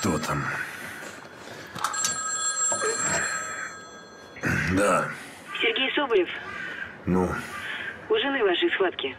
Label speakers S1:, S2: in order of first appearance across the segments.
S1: Кто там? Да.
S2: Сергей Соболев.
S1: Ну?
S2: У жены вашей схватки.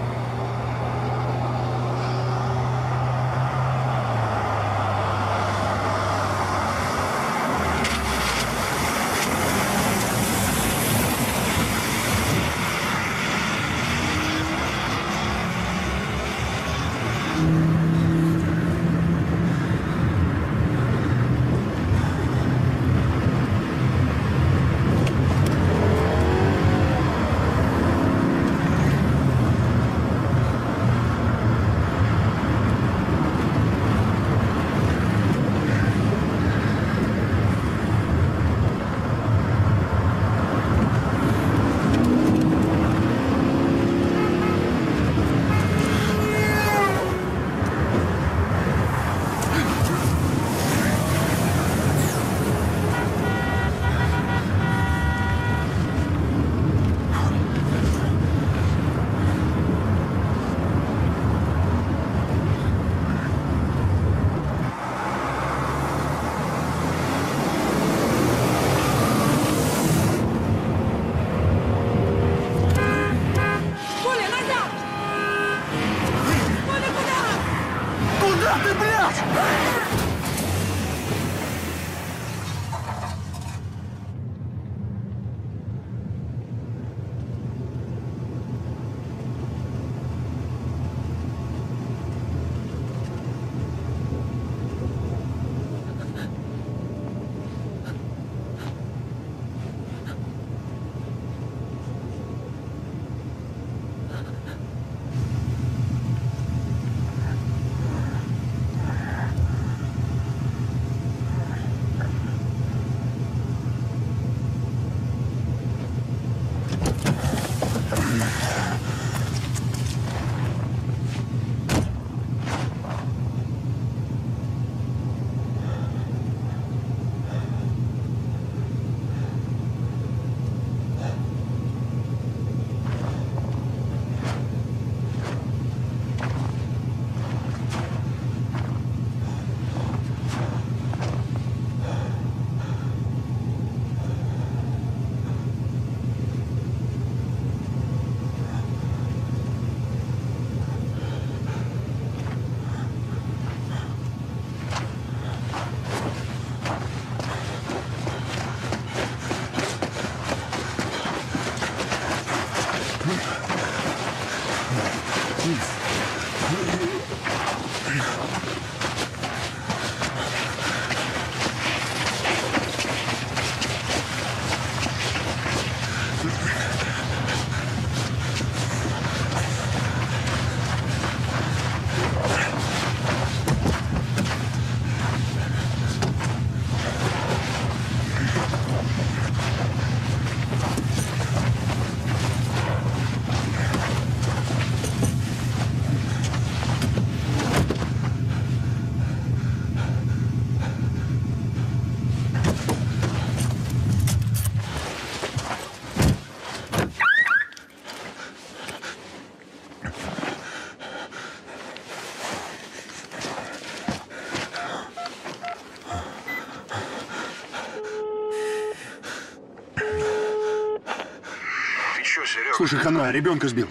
S1: Слушай, хана, ребенка сбил.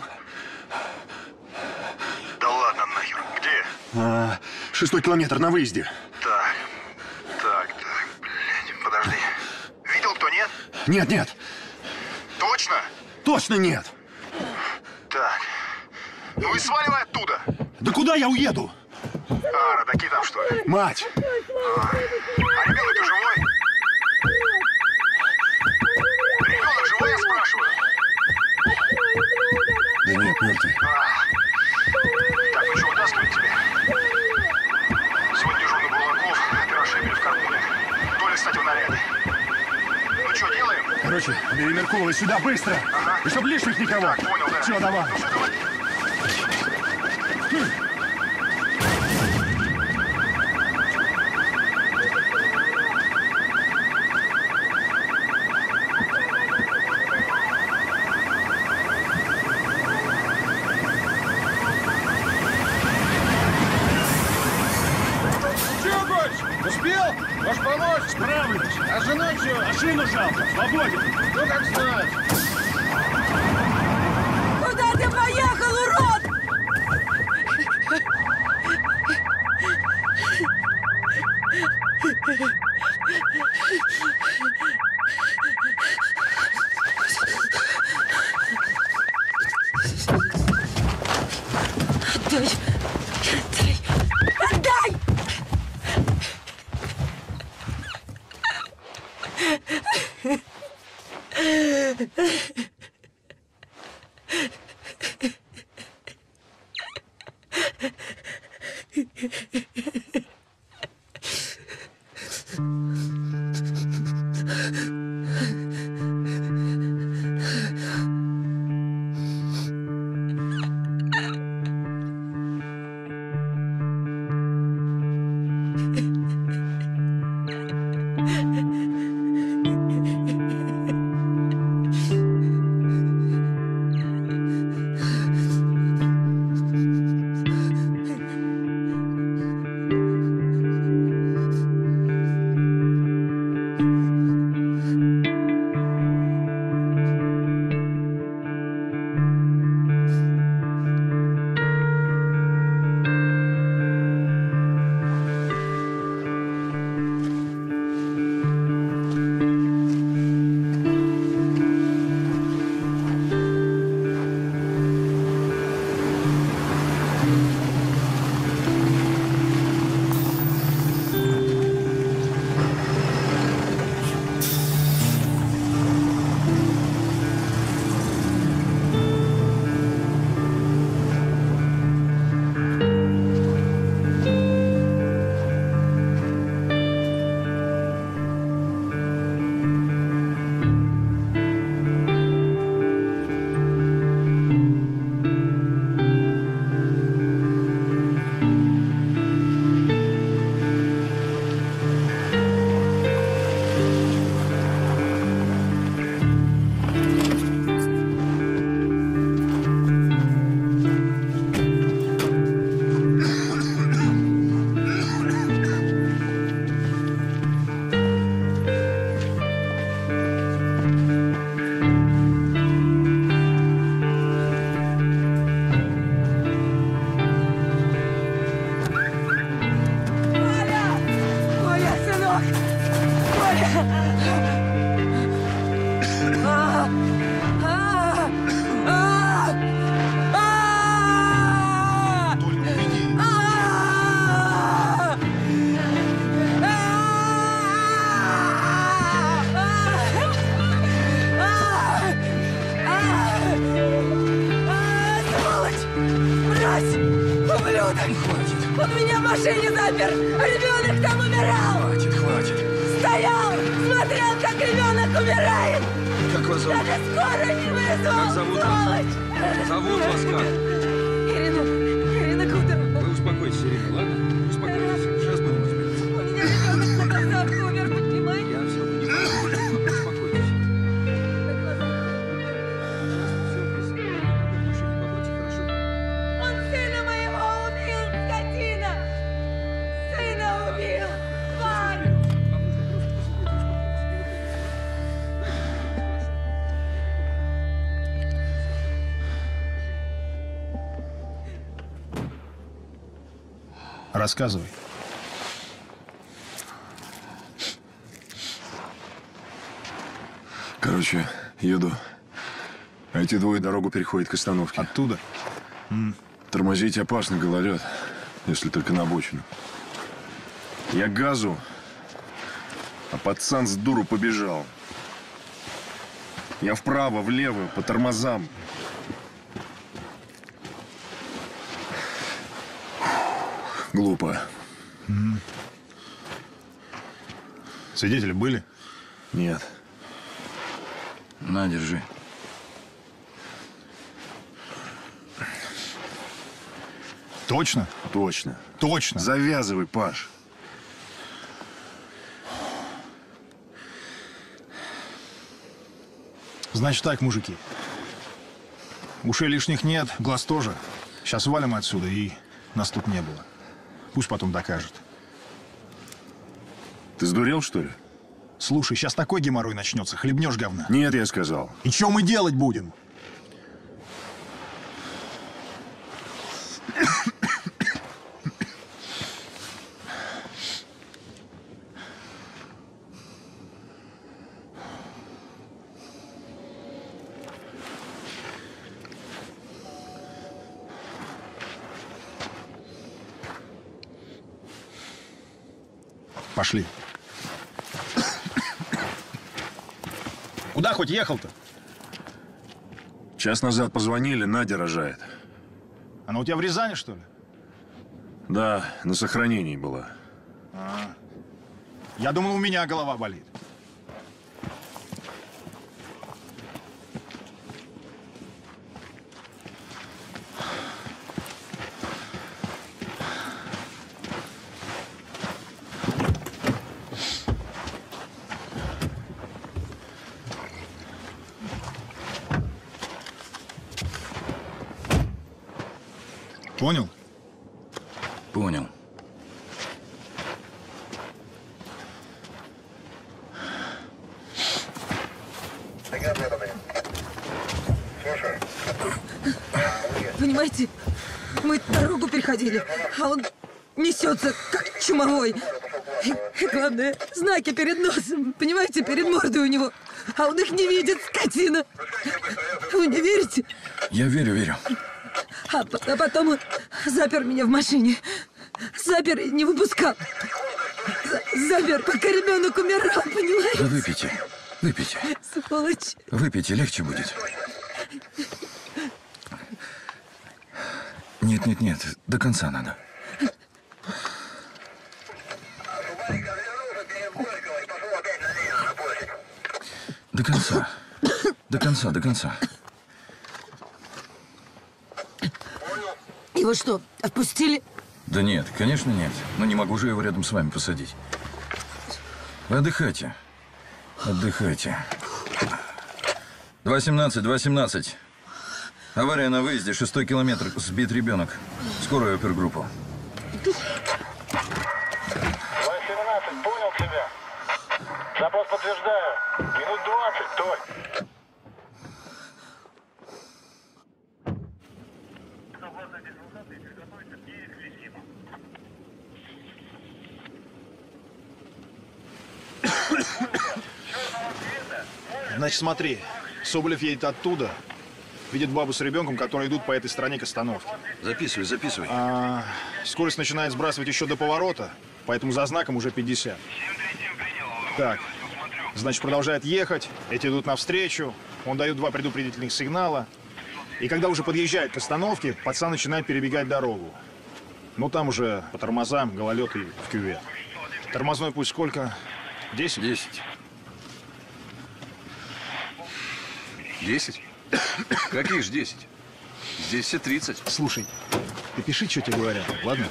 S3: Да ладно нахер. Где?
S1: 6-й километр на выезде.
S3: Так, блядь, подожди. Видел кто, нет?
S1: Нет.
S3: Точно?
S1: Точно нет.
S3: Так. Ну и сваливай оттуда.
S1: Да куда я уеду?
S3: Родаки там, что ли?
S1: Мать!
S3: А ребенок-то живой? Ребенок живой, я спрашиваю?
S1: Да нет, мертвый.
S3: Так, ну что, вытаскивать тебя? Сегодня дежурный Бурлаков, опера Шебелев в кармане. Толя, кстати, в наряде. Ну что, делаем?
S1: Короче, бери Меркулова сюда, быстро!
S3: Ага.
S1: И чтоб лишних никого!
S3: Так, понял, да.
S1: Все, давай!
S3: Ну, давай.
S4: женой чё?
S1: Машину жалко. Свободен.
S4: Ну как знать.
S5: Куда ты поехал, урод? Отдай! Отдай! Отдай! Он меня в машине запер, а ребенок там умирал!
S4: Хватит.
S5: Стоял, смотрел, как ребенок умирает!
S4: Как вас зовут?
S5: Даже скоро не вызвал,
S4: Как зовут вас?
S5: сволочь!
S4: Зовут вас как?
S5: Ирина Кудова.
S4: Вы успокойтесь, Ирина, ладно? Успокойтесь. Сейчас будем разбираться.
S5: У меня ребенок на глазах умер, понимаете?
S4: Я все понимаю. Успокойтесь.
S5: На глазах умер.
S4: Все объясню. Машине побудьте, хорошо?
S5: Он сына моего убил, скотина! Сына убил! Тварь!
S4: Вам нужно просто
S1: Рассказывай.
S6: Короче, еду. А эти двое дорогу переходят к остановке.
S1: Оттуда?
S6: Тормозить опасно, говорят. Если только на обочину. Я газу, а пацан с дуру побежал. Я вправо, влево, по тормозам. Глупо.
S1: Свидетели были?
S6: Нет.
S4: На, держи.
S1: Точно?
S6: Точно.
S1: Точно.
S6: Завязывай, Паш.
S1: Значит так, мужики. Ушей лишних нет, глаз тоже. Сейчас валим отсюда, и нас тут не было. Пусть потом докажет.
S6: Ты сдурел, что ли?
S1: Слушай, сейчас такой геморрой начнется, хлебнешь говна.
S6: Нет, я сказал.
S1: И что мы делать будем? Пошли. Куда хоть ехал-то?
S6: Час назад позвонили, Надя рожает.
S1: Она у тебя в Рязани, что ли?
S6: Да, на сохранении была.
S1: Я думал, у меня голова болит. Понял?
S4: Понял.
S5: Понимаете, мы дорогу переходили, а он несется, как чумовой. И главное, знаки перед носом, понимаете, перед мордой у него. А он их не видит, скотина. Вы не верите?
S4: Я верю.
S5: А потом он запер меня в машине. Запер и не выпускал. Запер, пока ребенок умирал, понимаете?
S4: Да выпейте.
S5: Сволочь.
S4: Выпейте, легче будет. Нет, до конца надо. До конца.
S5: Его что, отпустили?
S4: Да нет, конечно нет. Но не могу же его рядом с вами посадить. Вы отдыхайте. 217. Авария на выезде, 6-й километр, сбит ребенок. Скорую опергруппу.
S3: 217, понял тебя. Запрос подтверждаю. Минут 20, Толь.
S1: Значит, смотри, Соболев едет оттуда, видит бабу с ребенком, которые идут по этой стороне к остановке.
S4: Записывай.
S1: Скорость начинает сбрасывать еще до поворота, поэтому за знаком уже 50. Так, значит, продолжает ехать, эти идут навстречу, он дает 2 предупредительных сигнала. И когда уже подъезжает к остановке, пацан начинает перебегать дорогу. Ну, там уже по тормозам, гололед и в кювет. Тормозной путь сколько? 10?
S7: 10? Какие ж 10? Здесь все 30.
S1: Слушай, ты пиши, что тебе говорят, ладно?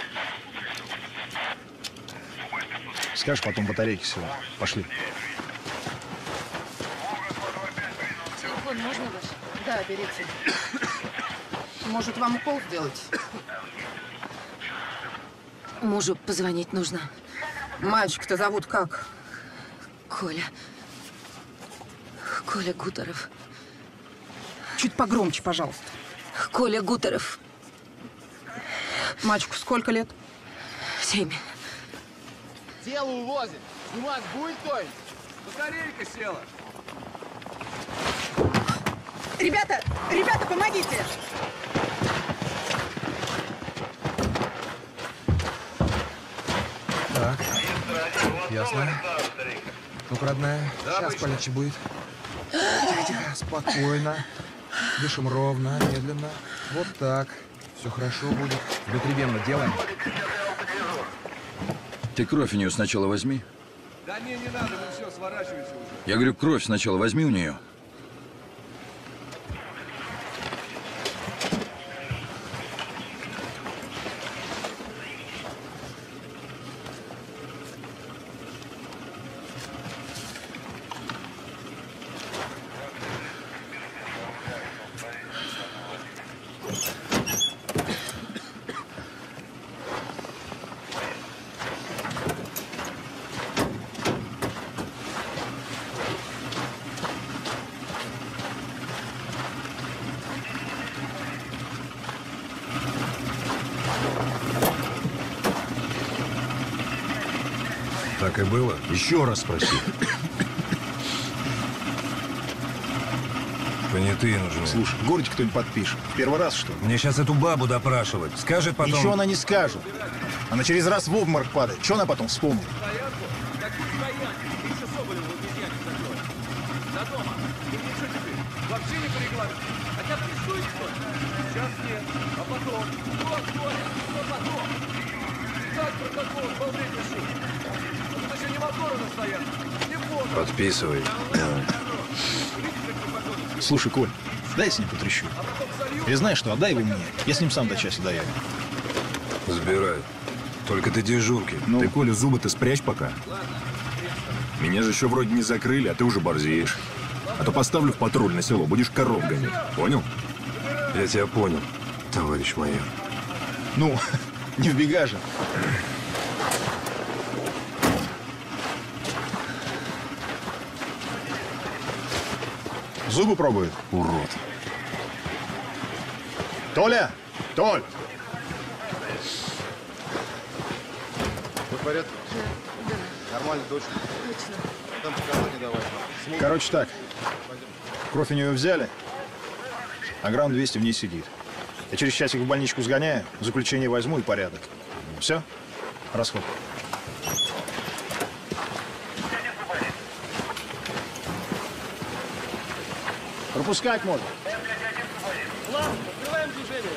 S1: Скажешь потом батарейки сегодня. Пошли.
S8: Телефон можно ваш? Да, берите. Может, вам укол сделать?
S5: Мужу позвонить нужно.
S8: Мальчика-то зовут как?
S5: Коля Гутеров.
S8: Чуть погромче, пожалуйста.
S5: Коля Гутеров.
S8: Мальчику сколько лет?
S5: 7.
S9: Тело увозит. Снимать будет кто-нибудь?
S7: Батарейка села.
S8: Ребята, помогите!
S9: Так. Ясно. Ну-ка, родная, сейчас полегче будет. Тихо, спокойно. Дышим ровно, медленно. Вот так. Все хорошо будет. Внутривенно делаем.
S4: Ты кровь у нее сначала возьми.
S7: Да не надо, мы все, сворачиваемся уже.
S4: Я говорю, кровь сначала возьми у нее.
S7: Так и было?
S6: Еще раз спроси.
S7: Понятые нужны.
S1: Слушай, в городе кто-нибудь подпишет. Первый раз, что ли?
S7: Мне сейчас эту бабу допрашивать. Скажет потом...
S1: Ничего она не скажет. Она через раз в обморок падает. Что она потом вспомнит?
S7: Подписывай.
S1: Слушай, Коль, дай я с ним потрещу. Или знаешь что, отдай его мне. Я с ним сам до часа доеду.
S7: Забирай. Только ты дежурки.
S6: Ты, Коля, зубы-то спрячь пока. Меня же еще вроде не закрыли, а ты уже борзеешь. А то поставлю в патруль на село, будешь коров гонять. Понял?
S7: Я тебя понял, товарищ майор.
S1: Ну, не вбегай же. Зубы пробует?
S6: Урод.
S1: Толя! Толь!
S10: Вы в порядке?
S5: Да.
S10: Нормально, точно?
S5: Точно.
S10: Там показания давай.
S1: Короче так, кровь у нее взяли, а грамм 200 в ней сидит. Я через часик в больничку сгоняю, заключение возьму и порядок. Все? Расход. Пропускать можно.
S10: Открываем движение.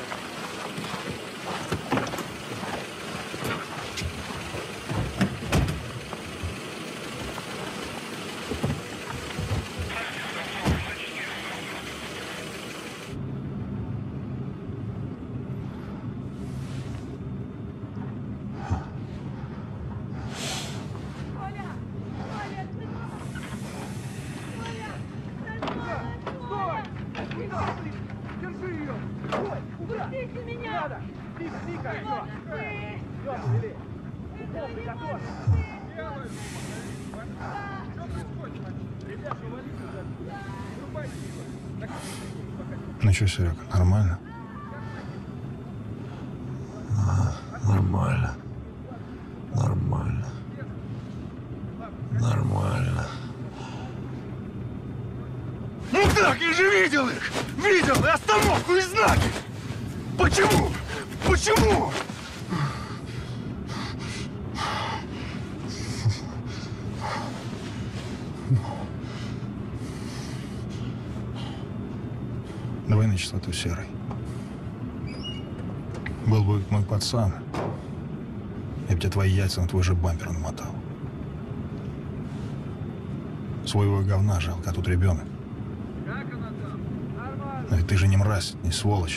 S1: Ну что, Серега, нормально?
S6: Нормально. Нормально. Нормально.
S3: Ну так, я же видел их! Видел и остановку, и знаки! Почему? Почему?
S1: Давай на чистоту, Серый. Был бы мой пацан, я бы тебе твои яйца на твой же бампер намотал. Своего говна жалко, а тут ребенок. Но ведь ты же не мразь, не сволочь.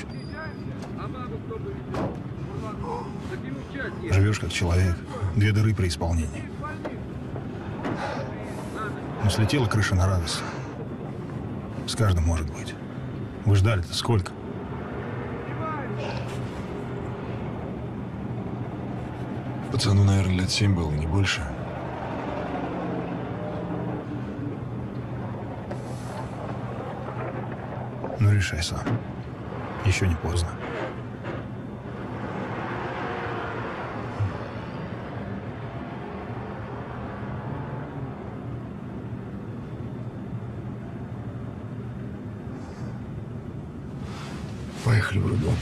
S1: Живешь как человек, 2 дыры при исполнении. Но слетела крыша на радость. С каждым может быть. Вы ждали-то сколько?
S6: Пацану, наверное, лет 7 было, не больше.
S1: Ну, решай сам. Еще не поздно.
S6: Поехали в роддом.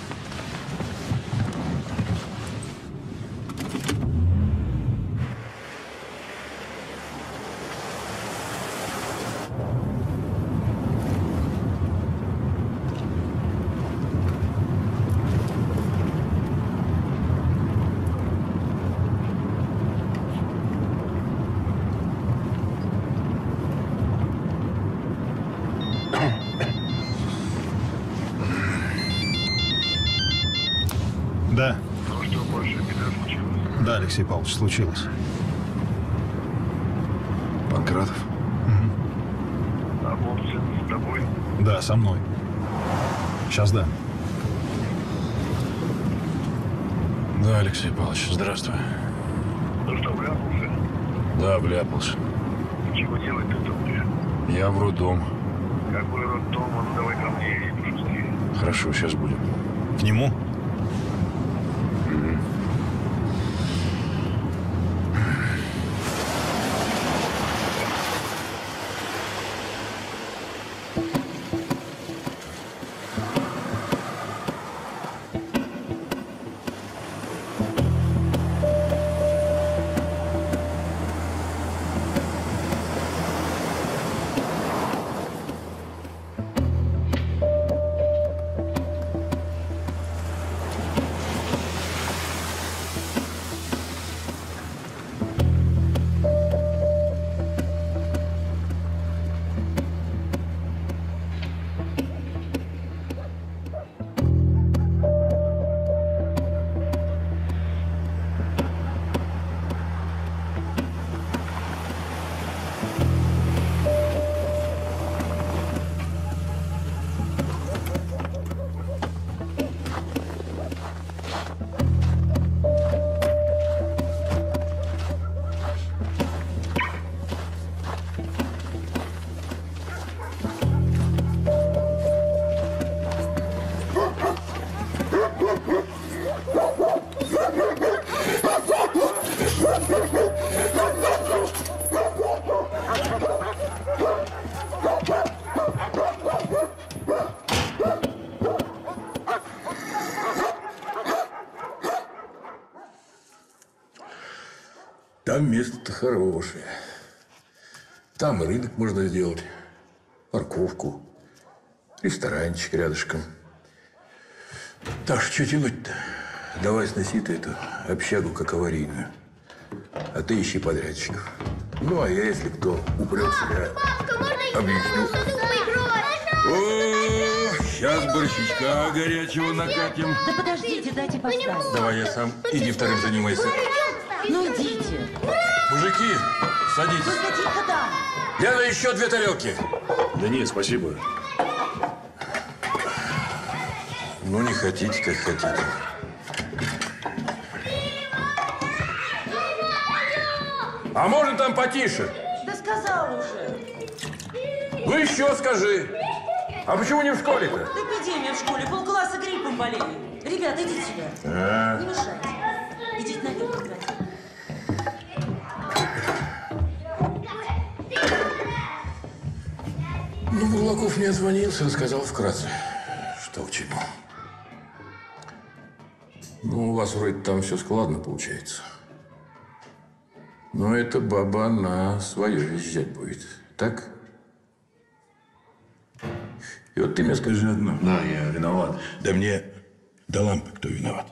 S1: Да.
S3: Ну что, больше беда случилась?
S1: Да, Алексей Павлович, случилось.
S6: Панкратов?
S3: А Вовцин с тобой?
S1: Да, со мной. Сейчас дам.
S6: Да, Алексей Павлович, здравствуй.
S3: Ну что, вляпался?
S6: Да, вляпался.
S3: Чего делать ты тут, бля?
S6: Я в роддом.
S3: Какой роддом? Ну давай ко мне, я пошустрее.
S6: Хорошо, сейчас будем.
S1: К нему?
S11: Там место-то хорошее. Там и рынок можно сделать, парковку, ресторанчик рядышком. Так что тянуть-то? Давай сноси ты эту общагу как аварийную. А ты ищи подрядчиков. Ну, а я, если кто упрется, я объясню. О, сейчас борщичка горячего накатим.
S12: Да подождите, дайте поставить.
S11: Давай я сам. Иди вторым занимайся.
S12: Ну, идите.
S11: Мужики, садитесь.
S12: Только там.
S11: Лена, еще 2 тарелки.
S6: Да нет, спасибо.
S11: Ну, не хотите, как хотите. А можно там потише?
S12: Да сказал уже.
S11: Ну, еще скажи. А почему не в школе-то?
S12: Да эпидемия в школе, полкласса гриппом болели. Ребята, идите сюда. Не мешайте. Идите наверх играть.
S11: Ну, Бурлаков мне отзвонился, рассказал вкратце, что к чему. Ну, у вас вроде там все складно получается. Но эта баба на свое визжать будет, так? И вот ты мне скажи одно.
S6: Да, я виноват.
S11: Да мне до лампы кто виноват.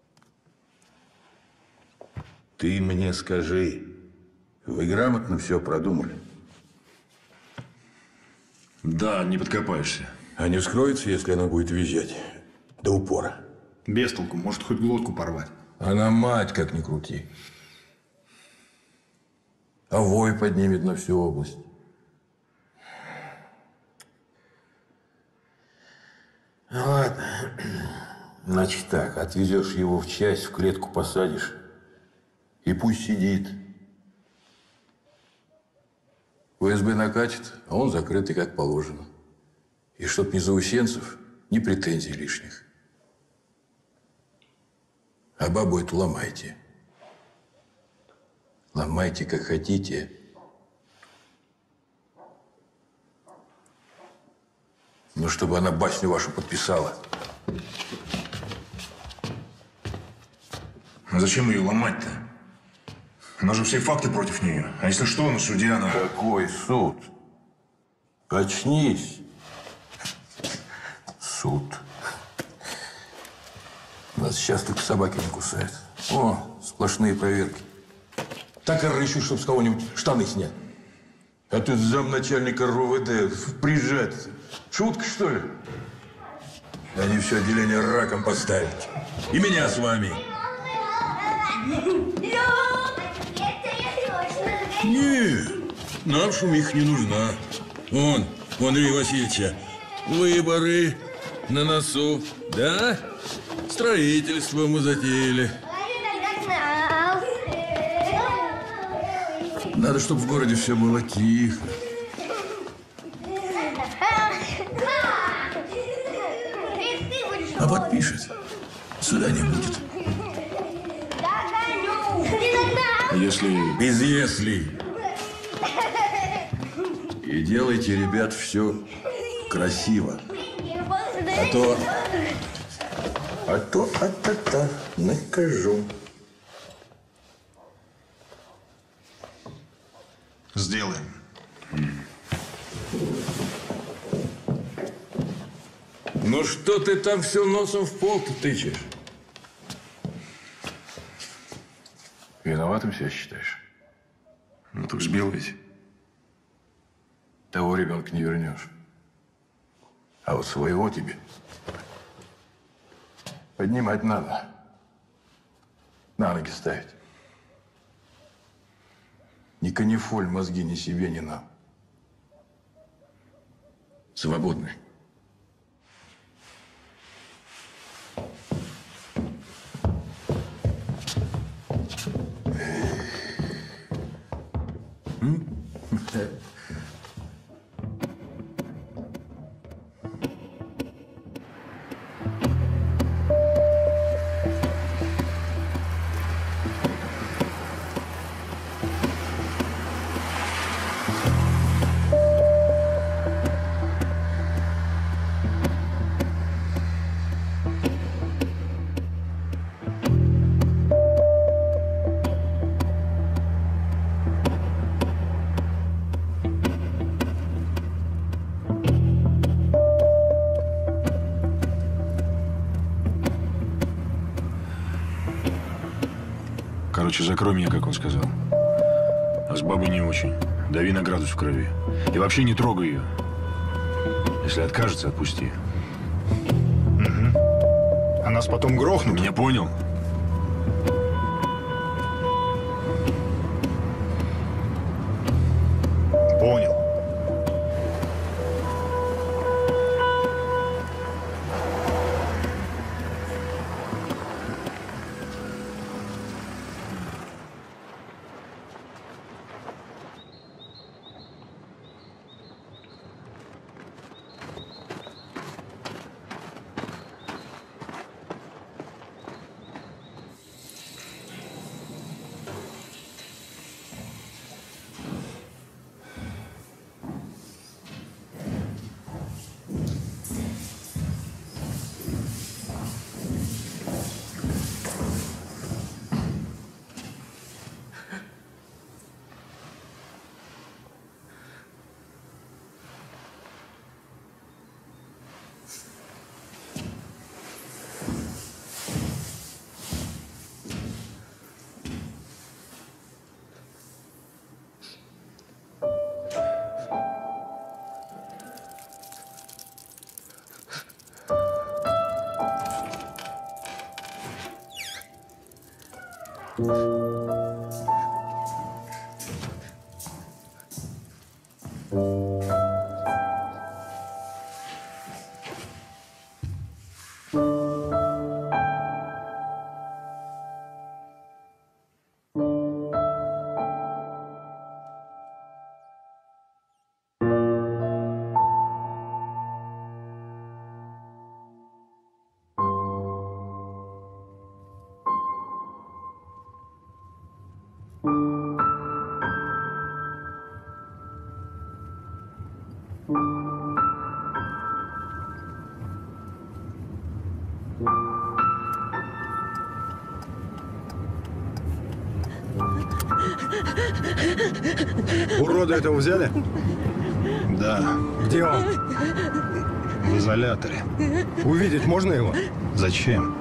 S11: Ты мне скажи, вы грамотно все продумали?
S6: Да, не подкопаешься.
S11: А не вскроется, если она будет визжать до упора?
S6: Без толку, может хоть глотку порвать.
S11: Она мать, как ни крути. А вой поднимет на всю область. Ну, ладно. Значит так, отвезешь его в часть, в клетку посадишь. И пусть сидит. УСБ накатит, а он закрытый как положено. И чтоб ни заусенцев, ни претензий лишних. А бабу эту ломайте. Ломайте, как хотите. Но чтобы она басню вашу подписала.
S6: А зачем ее ломать-то? Она же все факты против нее. А если что, на суде она...
S11: Какой суд? Очнись. Суд. Нас сейчас только собаки не кусают. О, сплошные проверки. Так и рыщу, чтобы с кого-нибудь штаны снять. А тут замначальника РУВД прижать. Шутка, что ли? Они все отделение раком поставят. И меня с вами.
S13: Не, нам шумиха не нужна. Вон, у Андрея Васильевича выборы на носу, да? Строительство мы затеяли.
S11: Надо, чтобы в городе все было тихо. А подпишет, суда не будет.
S6: Если...
S11: Без если. И делайте, ребят, все красиво. А то накажу.
S6: Сделаем.
S11: Ну что ты там все носом в пол-то тычешь? Виноватым себя считаешь?
S6: Ну, так сбил ведь.
S11: Того ребенка не вернешь. А вот своего тебе поднимать надо. На ноги ставить. Ни канифоль мозги ни себе, ни нам. Свободны.
S6: Короче, закрой меня, как он сказал. А с бабой не очень. Дави на градус в крови. И вообще не трогай ее. Если откажется, отпусти.
S1: Угу. А нас потом грохнут.
S6: Меня понял?
S1: Понял.
S10: Урода этого взяли?
S1: Да.
S10: Где он?
S1: В изоляторе.
S10: Увидеть можно его?
S1: Зачем?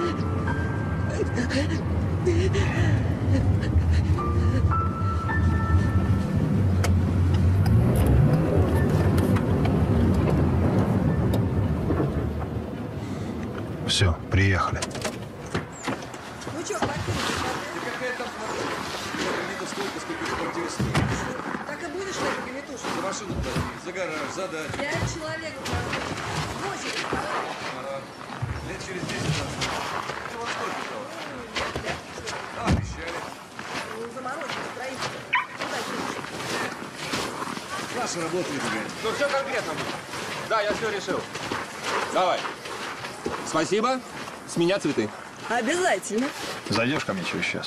S1: Все, приехали.
S8: Ну что,
S7: Какая там видно столько, сколько в квартире стоит.
S8: так и будешь в этой пометушке?
S7: За машину платить, за гараж, за дачу.
S8: 5 человек. 8.
S7: Лет через 10 нас. Ну, во сколько того? А, обещали.
S8: Заморозили строительство. Куда едешь?
S7: Наша работа, ребят.
S14: Ну, все конкретно будет. Да, я все решил. Давай. Спасибо. С меня цветы.
S8: Обязательно.
S1: Зайдешь ко мне через час?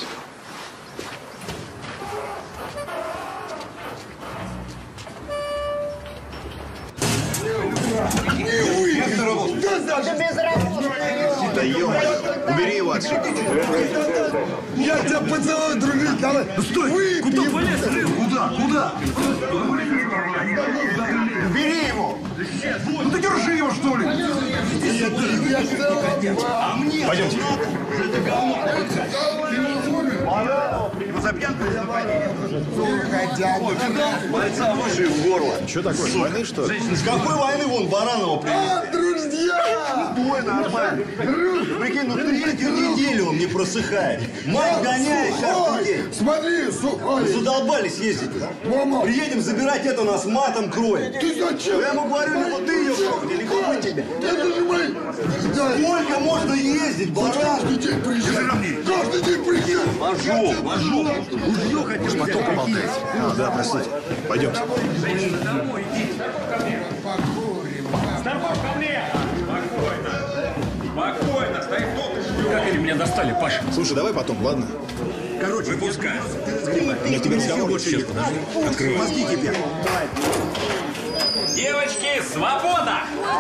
S1: Да ё-моё, убери его отсюда.
S3: Я тебя поцелую, дружить, давай. Стой! Куда полез? Куда? Куда? Убери его! Ну ты держи его, что ли?
S1: Пойдемте.
S3: За пьянку бойца выше в горло.
S1: Что такое, с войны, что ли?
S3: С какой войны вон Баранова привезли? Друзья! Стой, нормально. Прикинь, ну третью неделю он не просыхает. Мать гоняет сейчас людей.
S15: Смотри, сухой.
S3: Задолбались ездить. Приедем забирать это, нас матом кроет.
S15: Ты зачем?
S3: Я ему говорю, либо ты ее грохни, либо мы тебя.
S15: Это же мои...
S3: Сколько можно ездить, баран?
S15: Каждый день приезжай. Каждый день приезжай.
S3: Вожу. Ужьё хотел.
S1: Потом поболтаете. Да, простите. Пойдемте.
S16: Старпом ко мне! Спокойно! Спокойно! Стоит тут! Как они меня достали, Паша?
S1: Слушай, давай потом, ладно?
S3: Короче,
S16: выпускай.
S1: Я к тебе разговор. Сейчас, подожди. Открывай.
S3: Мозги кипят.
S16: Девочки, свобода!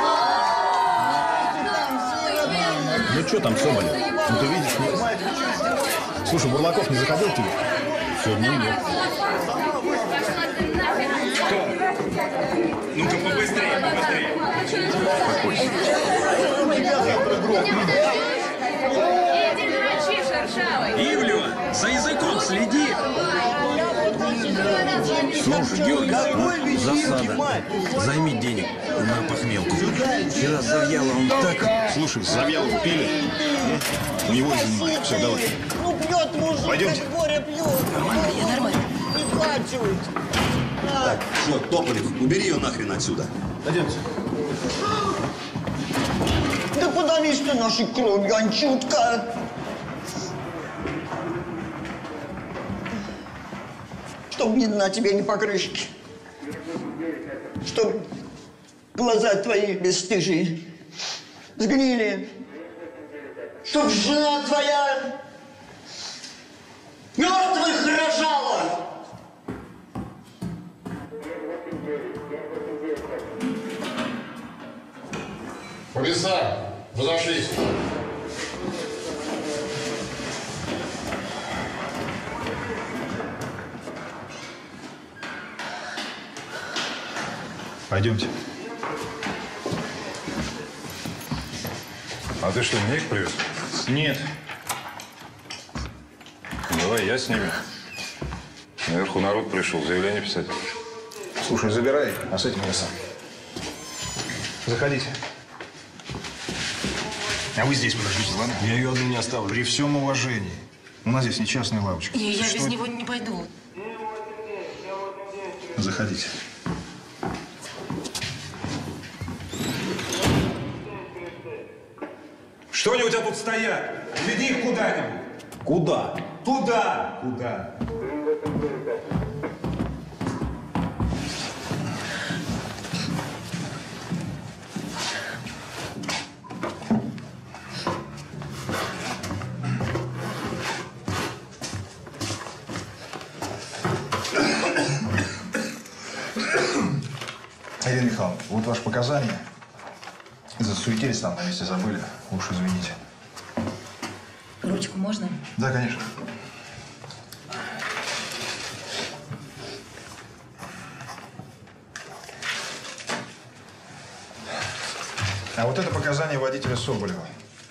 S1: Ну что там, Соболев? Ну ты видишь, нет? Слушай, Бурлаков не заходил к тебе? Сегодня нет.
S16: Ну-ка, побыстрее, побыстрее.
S1: Успокойся.
S16: Ивлева, за языком следи!
S4: Слушай, Георгий, засада. Займи денег на похмелку. Вчера Завьяловым так...
S1: Слушай, Завьялова пили? У него и занимай. Все, давай.
S17: Ну, пьет мужик,
S1: Пойдемте.
S17: горе пьет.
S5: Нормально, я нормально.
S17: Не плачут.
S3: Так, что, Тополев, убери ее нахрен отсюда.
S1: Пойдемте.
S17: Да подавись ты нашей кровью, Анчутка. Чтоб ни дна тебе, ни покрышки. Чтоб глаза твои бесстыжие сгнили. Чтоб жена твоя мертвых рожала.
S15: Комиссар, разошлись.
S1: Пойдемте.
S4: А ты что, мне их привез?
S1: Нет.
S4: Давай я с ними. Наверху народ пришел, заявление писать.
S1: Слушай, забирай, а с этим я сам. Заходите. А вы здесь подождите, ладно?
S10: Я ее одну не оставлю.
S1: При всем уважении. У нас здесь не частная лавочка.
S12: Я
S1: Что
S12: без
S1: это?
S12: него не пойду.
S1: Заходите.
S7: Что они у тебя тут стоят? Веди их куда-нибудь.
S3: Куда?
S7: Туда. Куда?
S1: Ирина Михайловна, вот ваши показания. Засуетились там, на месте забыли. Уж извините.
S12: Ручку можно?
S1: Да, конечно. А вот это показания водителя Соболева.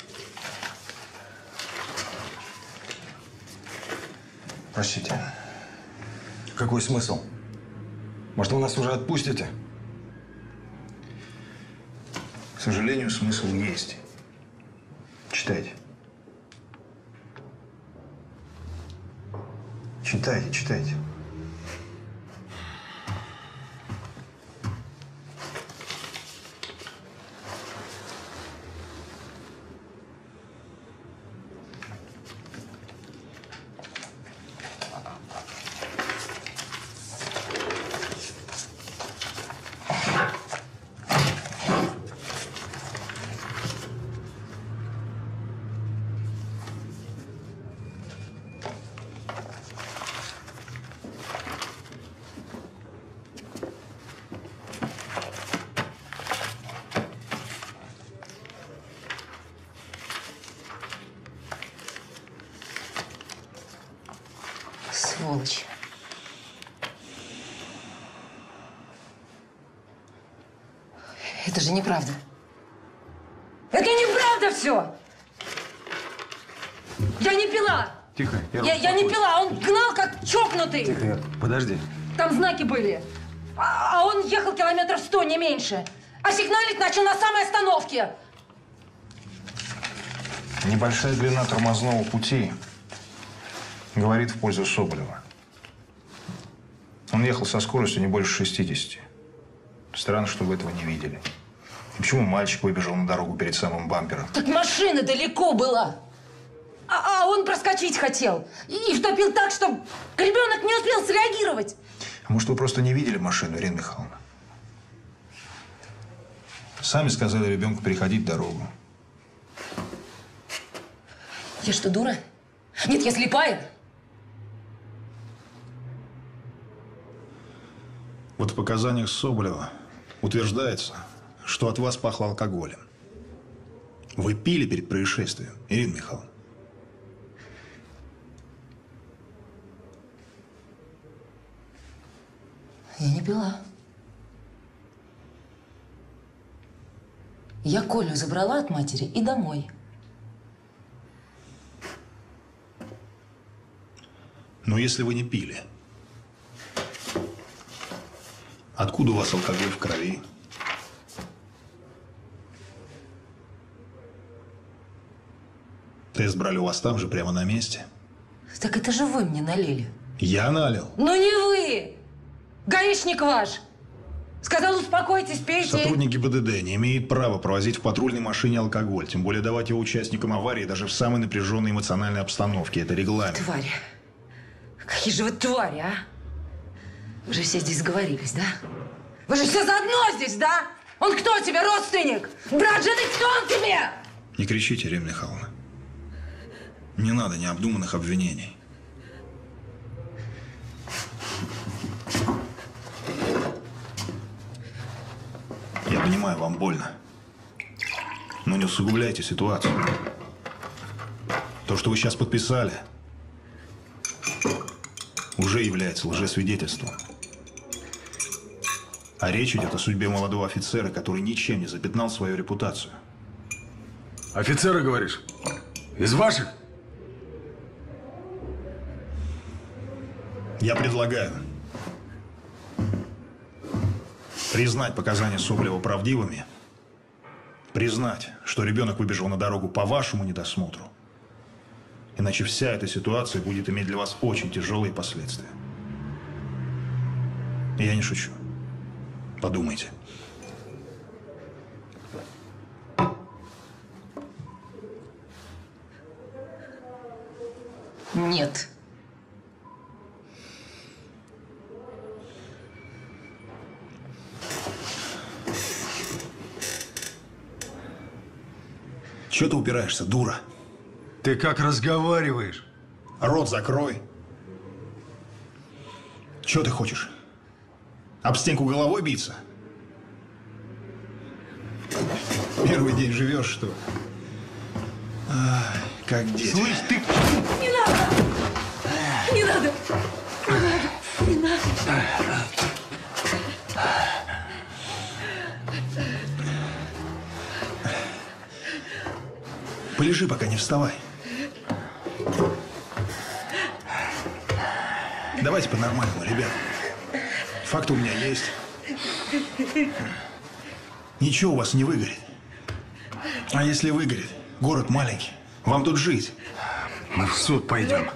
S1: Простите.
S10: Какой смысл? Может, вы нас уже отпустите?
S1: К сожалению, смысл есть. Читайте. Читайте, читайте.
S12: Сволочь. Это же неправда.
S5: Это неправда все! Я не пила!
S10: Тихо,
S5: Я не пила, он гнал как чокнутый!
S10: Тихо, Ира, подожди.
S5: Там знаки были. А он ехал километров 100, не меньше. А сигналить начал на самой остановке.
S1: Небольшая длина тормозного пути говорит в пользу Соболева. Он ехал со скоростью не больше 60. Странно, что вы этого не видели. И почему мальчик выбежал на дорогу перед самым бампером?
S5: Так машина далеко была. А он проскочить хотел. И втопил так, что ребенок не успел среагировать.
S1: А может, вы просто не видели машину, Ирина Михайловна? Сами сказали ребенку переходить дорогу.
S5: Я что, дура? Нет, я слепая.
S1: Вот в показаниях Соболева утверждается, что от вас пахло алкоголем. Вы пили перед происшествием, Ирина Михайловна?
S12: Я не пила. Я Колю забрала от матери и домой.
S1: Но если вы не пили, откуда у вас алкоголь в крови? Тест брали у вас там же, прямо на месте?
S12: Так это же вы мне налили.
S1: Я налил.
S12: Ну не вы! Гаишник ваш! Сказал, успокойтесь, пейте.
S1: Сотрудник ГИБДД не имеет права провозить в патрульной машине алкоголь, тем более давать его участникам аварии даже в самой напряженной эмоциональной обстановке. Это регламент.
S12: Твари. Какие же вы твари, а? Вы же все здесь сговорились, да? Вы же все заодно здесь, да? Он кто тебе, родственник? Брат жены, кто он тебе?
S1: Не кричите, Ирина Михайловна. Не надо необдуманных обвинений. Я понимаю, вам больно. Но не усугубляйте ситуацию. То, что вы сейчас подписали, уже является лжесвидетельством. А речь идет о судьбе молодого офицера, который ничем не запятнал свою репутацию.
S6: Офицера, говоришь? Из ваших?
S1: Я предлагаю признать показания Соболева правдивыми, признать, что ребенок выбежал на дорогу по вашему недосмотру, иначе вся эта ситуация будет иметь для вас очень тяжелые последствия. И я не шучу. Подумайте.
S12: Нет.
S1: Чего ты упираешься, дура?
S6: Ты как разговариваешь?
S1: Рот закрой. Чего ты хочешь? Об стенку головой биться? Первый день живешь, что ли? Ай, как дети.
S6: Слышь, ты...
S8: Не надо! Не надо! Не надо! Не надо!
S1: Полежи, пока не вставай. Давайте по-нормальному, ребят. Факты у меня есть. Ничего у вас не выгорит. А если выгорит, город маленький. Вам тут жить.
S6: Мы в суд пойдем.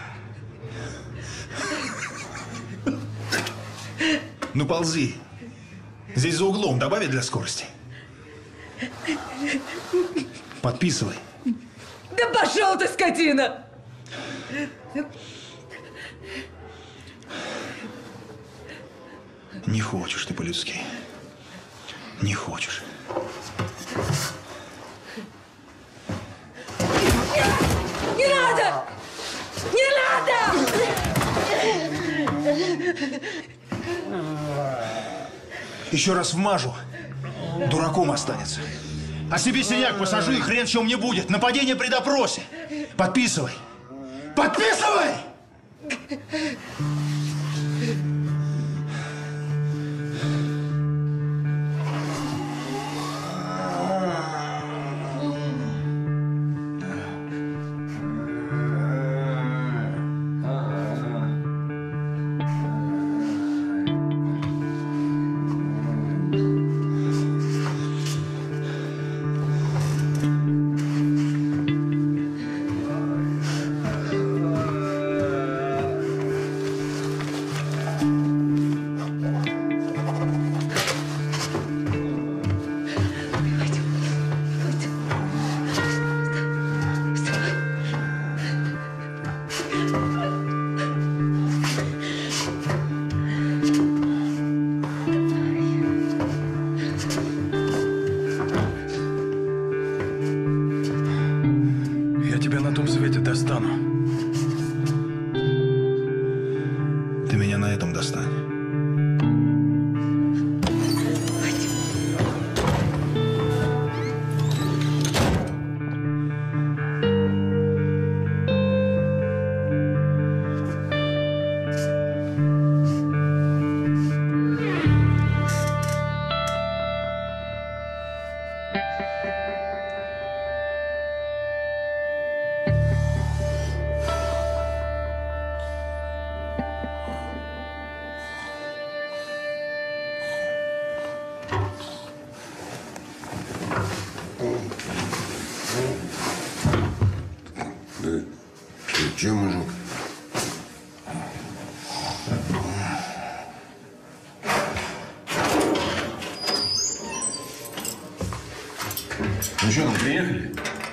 S1: Ну, ползи. Здесь за углом добавить для скорости. Подписывай.
S8: Да пошел ты, скотина!
S1: Не хочешь ты по-людски. Не хочешь.
S8: Не надо! Не надо!
S1: Еще раз вмажу. Дураком останется. А себе синяк посажу, и хрен чем не будет. Нападение при допросе. Подписывай. Подписывай!
S6: Я тебя на том свете достану.
S1: Ты меня на этом достань.
S11: Чем, мужик? Ну что, там приехали?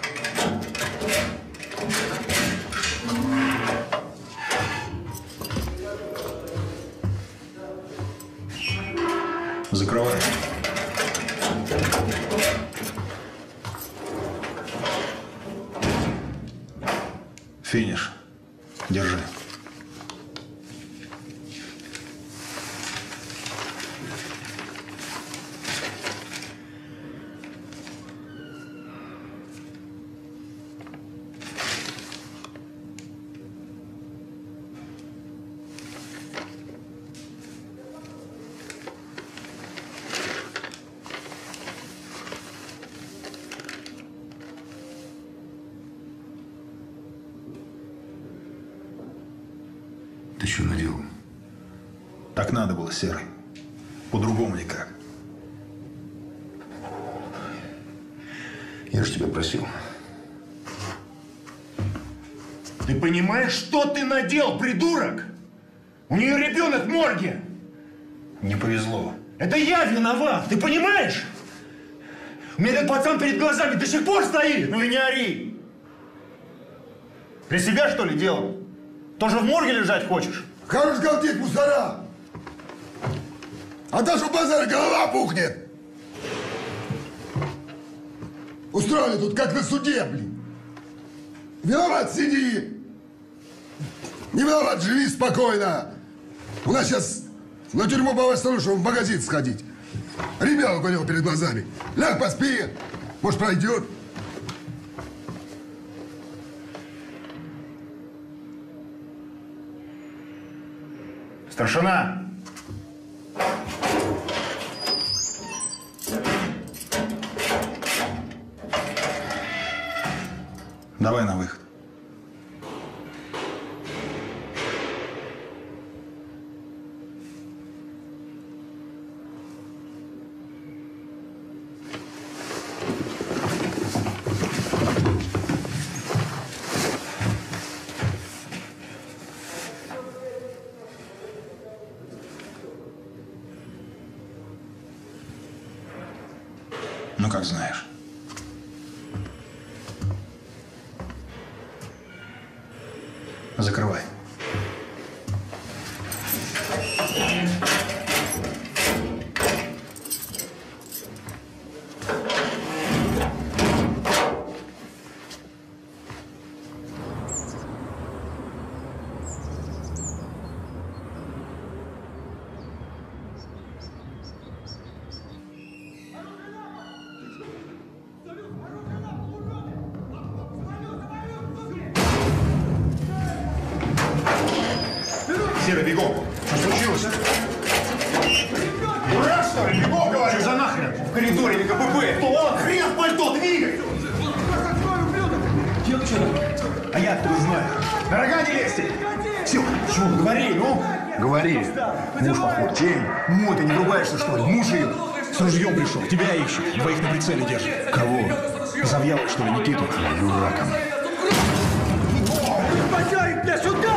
S1: Закрывай. Финиш. Держи.
S11: Ты что наделал?
S1: Так надо было, Серый. По-другому никак.
S11: Я же тебя просил.
S3: Ты понимаешь, что ты наделал, придурок? У нее ребенок в морге.
S1: Не повезло.
S3: Это я виноват, ты понимаешь? У меня этот пацан перед глазами до сих пор стоит. Ну и не ори. При себя, что ли, делал? Тоже в морге лежать хочешь?
S18: Хорош галдеть, мусора! А то, что базара голова пухнет! Устроили тут, как на суде, блин! Виноват, сиди! Не виноват, живи спокойно! У нас сейчас на тюрьму по вас чтобы в магазин сходить. Ребенок у него перед глазами. Ляг, поспи, может, пройдет.
S3: Старшина!
S1: Давай на выход. Ну, как знаешь. Закрывай.
S3: Серый, бегом! Что случилось? Дурак, что ли? Бегом, говорю! Что за нахрен? В коридоре не КПП! Кто он? Хрен в пальто, двигай! Дело что? А я откуда знаю? На рога не лезьте! Все, чего? Говори, ну! Говори. Муж, поход, тень. Мой, ты не врубаешься, что ли? Муж ее с ружьем пришел, тебя ищет, двоих на прицеле держит. Кого? Завьялов, что ли, Никиту? Дураком.
S16: Позярик, бля, сюда!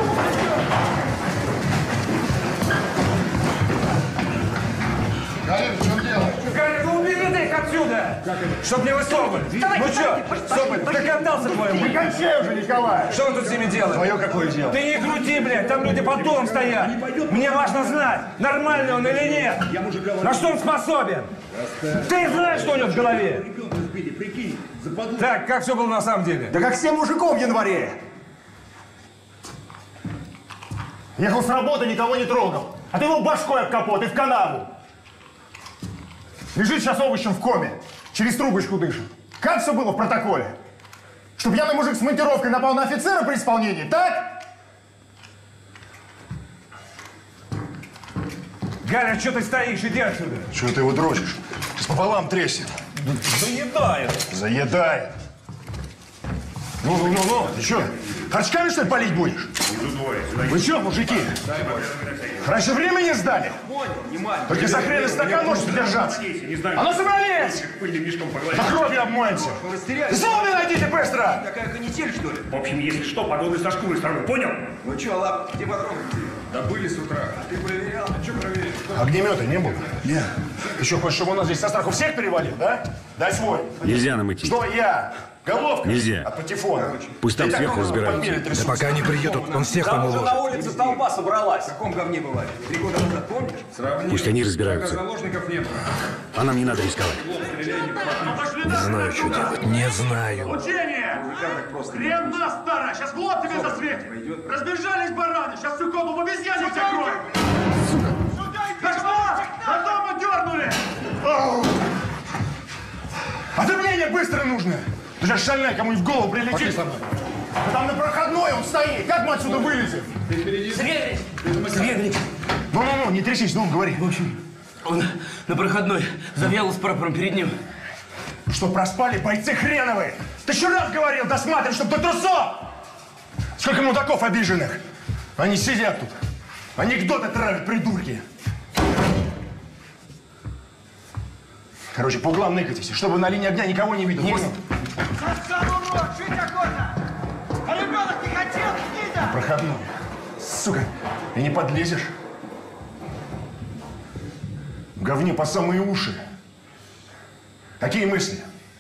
S15: Галин, в чем дело?
S16: Галин, ну убери ты их отсюда! Чтоб не высовывали! Ну что, Соболь, ты отдался твоему?
S3: Прекращай уже, Николай!
S16: Что он тут с ними делает?
S3: Твое какое дело?
S16: Ты не крути, блядь, там люди под домом стоят! Мне важно знать, нормальный он или нет! На что он способен? Ты знаешь, что у него в голове? Так, как все было на самом деле?
S3: Да как 7 мужиков в январе! Ехал с работы, никого не трогал. А ты его башкой об капот и в канаву. Лежит сейчас овощем в коме. Через трубочку дышит. Как все было в протоколе? Что пьяный мужик с монтировкой напал на офицера при исполнении, так?
S16: Галя, что ты стоишь? Иди отсюда.
S3: Чего ты его дрочишь? Сейчас пополам трясет.
S16: Заедает.
S3: Заедает. Ну, ты что, харчками, что ли, палить будешь? Вы что, мужики? Раньше времени сдали? Только за хрен и стакан можете держаться. А ну собрались! На кровью обмоемся. Зоны найдите быстро!
S19: Такая канитель, что ли? В общем, если что, погоды со шкуры стороны, понял?
S7: Ну что, Лап, где патроны? Да были с утра. А ты проверял? А что проверил?
S3: Огнемета не было? Нет. Ты что, хочешь, чтобы у нас здесь со страху всех перевалил, да? Дай свой.
S20: Нельзя нам идти.
S3: Что я? Головка?
S20: Нельзя.
S3: От патефона.
S20: Пусть там сверху разбираются.
S9: Да пока они приедут, он всех там уложит.
S19: на улице толпа собралась. В каком говне бывали? 3 года назад, помнишь? Сравни.
S20: Пусть они разбираются.
S19: Заложников не было.
S20: А нам не надо рисковать.
S9: Не знаю, что делать. Не знаю.
S21: Учение! Хрена старая! Сейчас в лоб тебе засветит! Разбежались бараны! Сейчас всю колбу в обезьяне тебя кроем! Да что? До дома дернули!
S3: Отравление быстро нужно! Ты же шальная, кому и в голову прилетит.
S9: Пошли со мной.
S3: Да там на проходной он стоит! Как мы отсюда вылезем?
S22: Сергей,
S3: Ну-ну-ну, не трясись, ну, говори.
S22: в общем, он на проходной завял с прапором перед ним.
S3: Что проспали бойцы хреновые? Ты еще раз говорил, досматривай, чтоб до трусов! Сколько мудаков обиженных! Они сидят тут, анекдоты травят, придурки! Короче, по углам ныкайтесь, чтобы на линии огня никого не видел, понял?
S21: Сам урод! Жить такой-то! А ребенок не хотел, Никита!
S3: Проходной. Сука, и не подлезешь. В говне по самые уши. Какие мысли?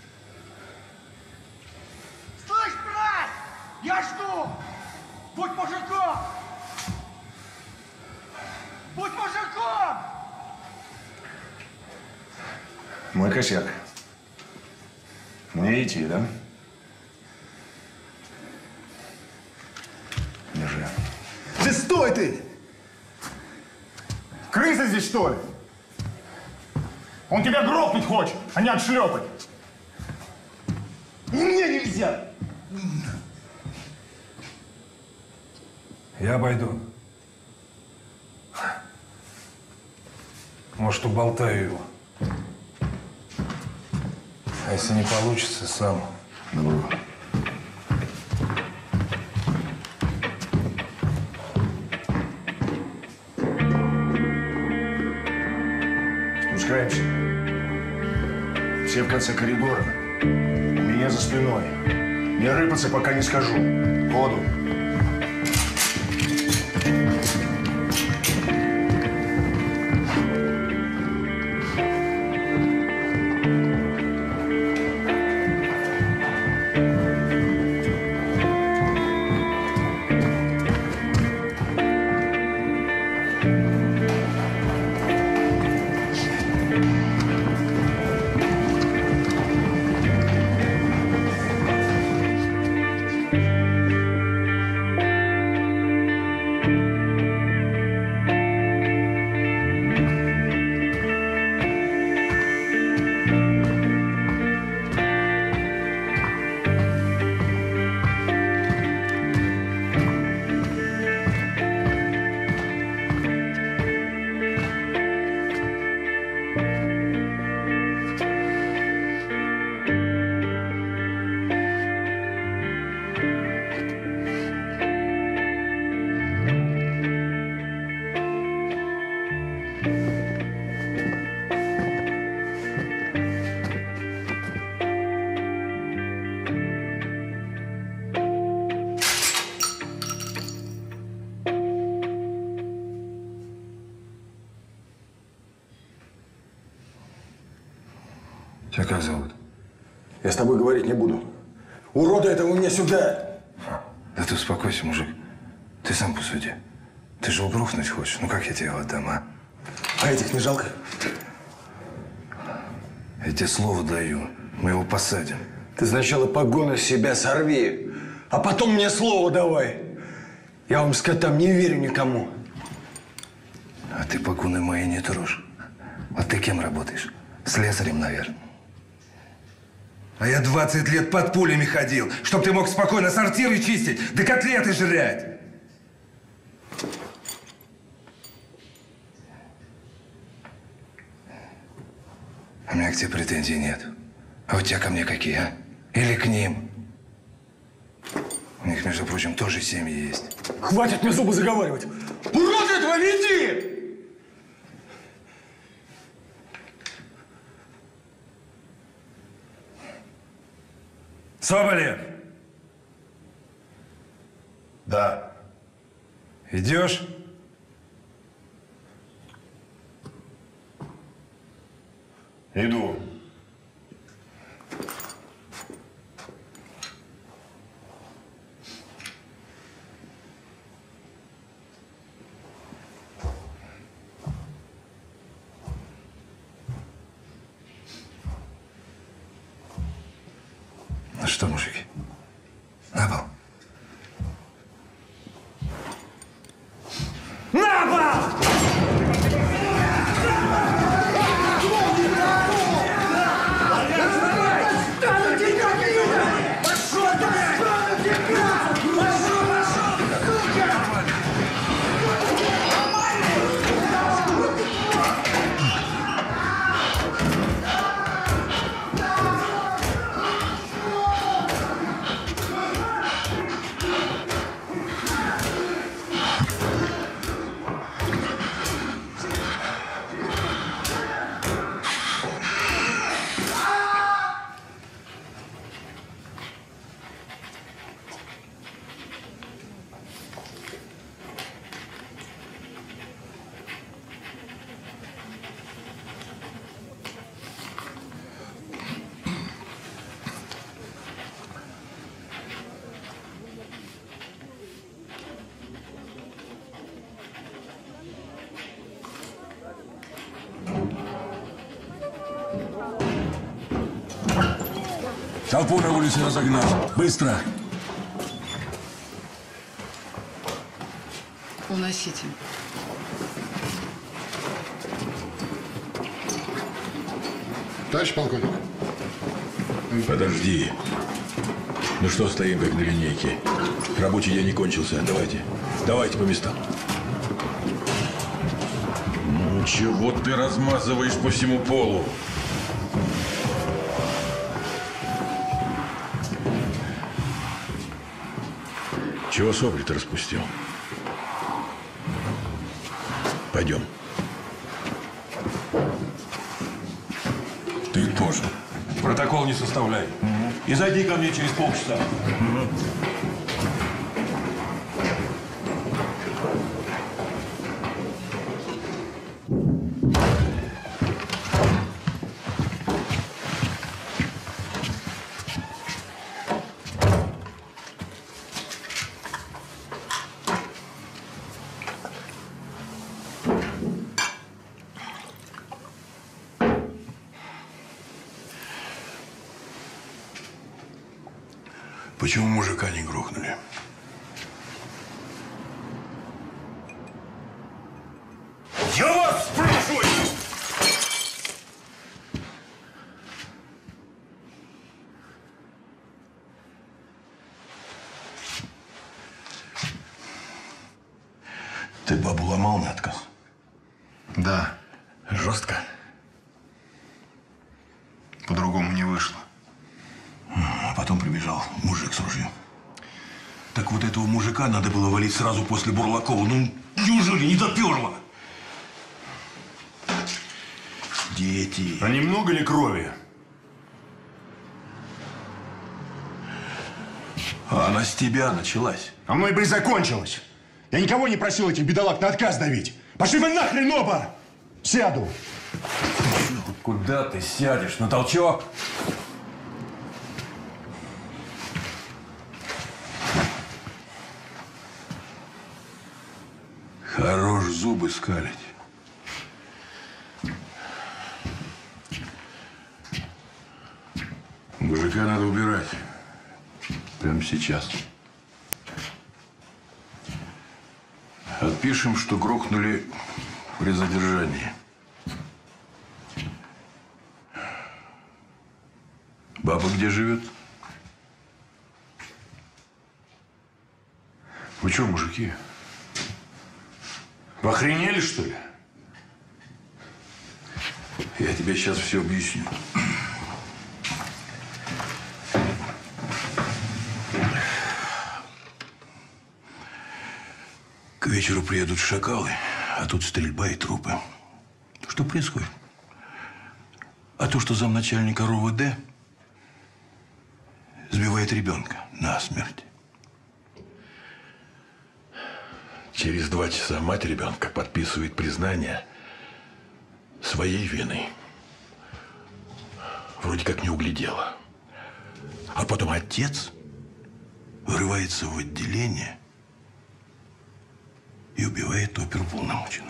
S21: Слышь, брат! Я жду! Будь мужиком! Будь мужиком!
S3: Мой косяк. Мне идти, да? Держи. Ты стой ты! Крыса здесь, что ли? Он тебя грохнуть хочет, а не отшлепать. И мне нельзя.
S9: Я обойду. Может, уболтаю его. А если не получится, сам.
S3: Добро. Спускаемся. Все в конце коридора. У меня за спиной. Не рыпаться, пока не скажу. Ходу.
S9: Тебя как зовут?
S10: Я с тобой говорить не буду. Урода этого у меня сюда!
S9: Да ты успокойся, мужик. Ты сам посуди. Ты же угрохнуть хочешь? Ну как я тебе его отдам, а?
S10: А этих не жалко?
S9: Я тебе слово даю. Мы его посадим.
S10: Ты сначала погоны с себя сорви, а потом мне слово давай. Я вам сказать, там не верю никому.
S9: А ты погоны мои не трожь. А ты кем работаешь? Слесарем, наверное. А я 20 лет под пулями ходил, чтоб ты мог спокойно сортиры чистить, да котлеты жрать. У меня к тебе претензий нет. А у тебя ко мне какие, а? Или к ним? У них, между между прочим, тоже семьи есть.
S10: Хватит мне зубы заговаривать! Урод этого веди!
S9: Соболев!
S3: Да.
S9: Идешь?
S3: Иду.
S9: Ну что, мужики, на пол.
S10: На пол!
S11: Толпу на улице разогнать. Быстро.
S12: Уносите.
S18: Товарищ полковник.
S11: Подожди. Ну что стоим, как на линейке? Рабочий день не кончился. Давайте. Давайте по местам. Ну чего ты размазываешь по всему полу? Чего сопли-то распустил? Пойдем.
S10: Ты тоже. Протокол не составляй. И зайди ко мне через полчаса.
S11: Почему мужика не грохнули?
S10: Я вас спрашиваю!
S11: Ты бабу ломал на отказ?
S1: Да.
S11: Жестко?
S1: По-другому не вышло.
S11: А потом прибежал мужик с ружьем. Так вот этого мужика надо было валить сразу после Бурлакова. Ну, неужели не доперло? Дети.
S3: А немного ли крови?
S11: А она с тебя началась.
S3: А мной бы и закончилось. Я никого не просил этих бедолаг на отказ давить. Пошли вы нахрен оба! Сяду.
S10: Куда ты сядешь? На толчок?
S11: Хорош зубы скалить. Мужика надо убирать. Прямо сейчас. Отпишем, что грохнули при задержании. Баба где живет?
S3: Вы что, мужики? Вы охренели, что ли?
S11: Я тебе сейчас все объясню. вечеру приедут шакалы, а тут стрельба и трупы. Что происходит? А то, что замначальника РОВД сбивает ребенка насмерть. Через 2 часа мать ребенка подписывает признание своей вины. Вроде как не углядела. А потом отец врывается в отделение и убивает оперуполномоченного.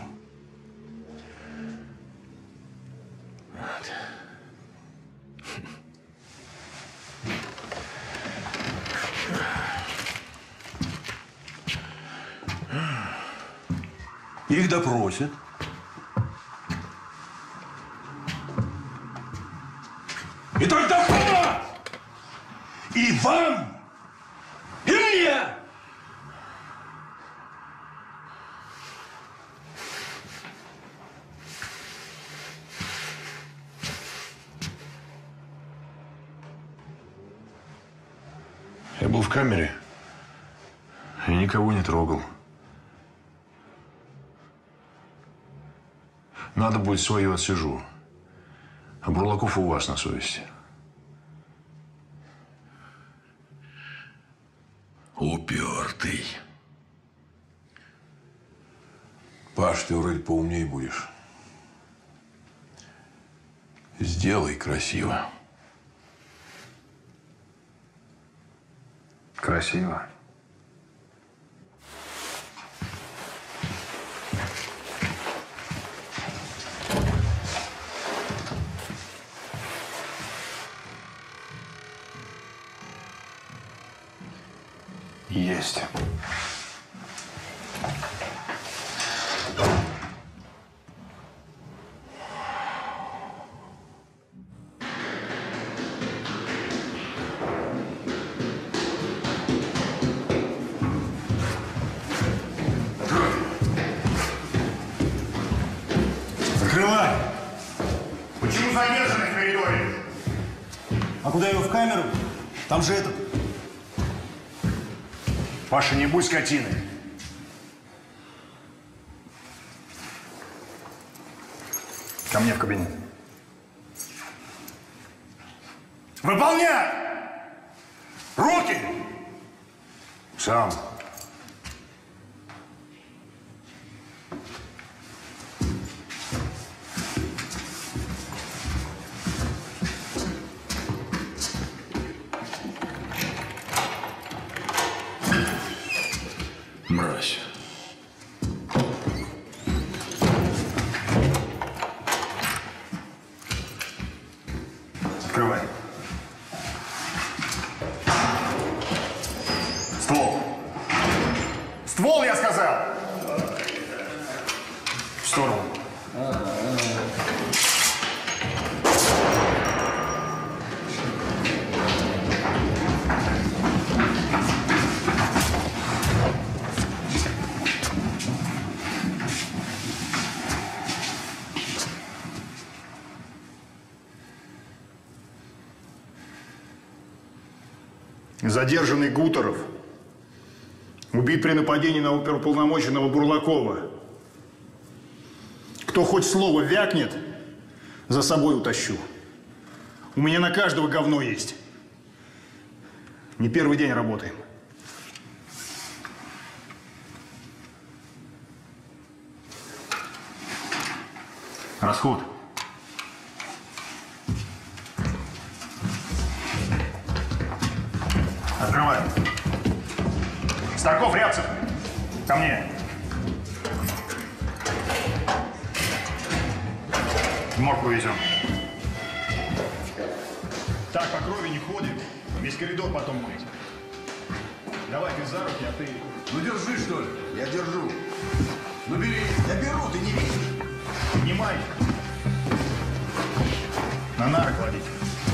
S11: Их допросят. И только вас! И вам! И мне!
S6: Я был в камере и никого не трогал. Надо будет свое отсижу. А Бурлаков у вас на совести.
S11: Упертый. Паш, ты вроде поумнее будешь. Сделай красиво.
S6: Красиво. Есть.
S3: Закрывай! Почему задержанный в коридоре? А куда его в камеру? Там же этот. Паша, не будь скотиной. Ко мне в кабинет. Выполняй! Руки! Сам.
S11: Мразь.
S3: Открывай. Ствол. Ствол, я сказал! В сторону. Задержанный Гутеров убит при нападении на оперуполномоченного Бурлакова. Кто хоть слово вякнет, за собой утащу. У меня на каждого говно есть. Не первый день работаем. Расход. Открывай. Старков, Рябцев, ко мне. В морг увезем. Так по крови не ходит. Весь коридор потом мыть. Давай ты за руки, а ты...
S11: Ну держи, что ли?
S3: Я держу.
S11: Ну бери.
S3: Я беру, ты не видишь. Поднимай. На нары кладите.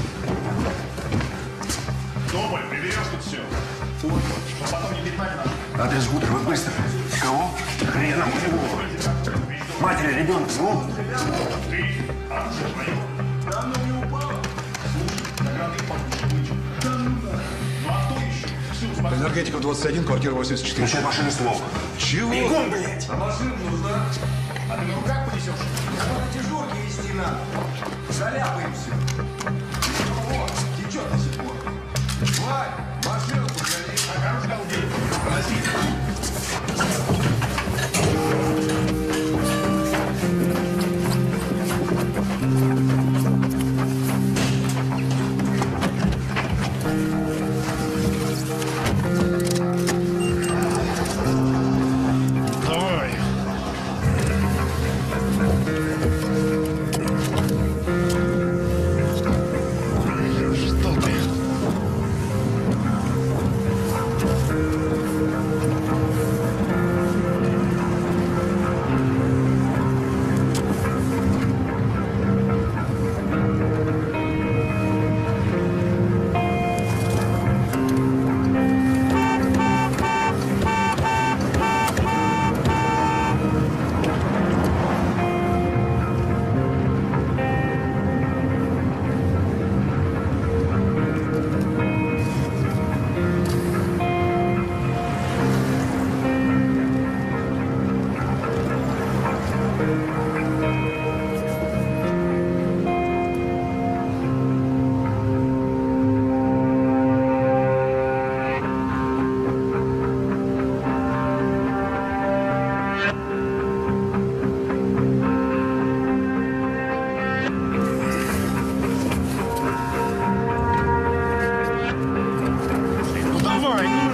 S3: Тополь, приберешь тут все. Чтобы потом не передать надо.
S11: Адрес Гутерова, быстро. Кого? Хрена моего. Матери, ребенка, ну?
S3: Ты, оружие твое. Да оно не упало. Слушай, награды покушать вычел. Да ну да. Ну а кто еще? Всю
S6: Энергетиков 21, квартира 84.
S3: Включай машины слова.
S6: Чего?
S3: Бегом, блядь!
S19: А машина нужна.
S3: А ты на руках понесешь?
S19: На дежурке вести надо. Заляпаемся. Вот, течет до сих пор. Вань, машинку гони.
S3: Хорош голдей.
S1: Давай. Что ты? Ну давай, ну.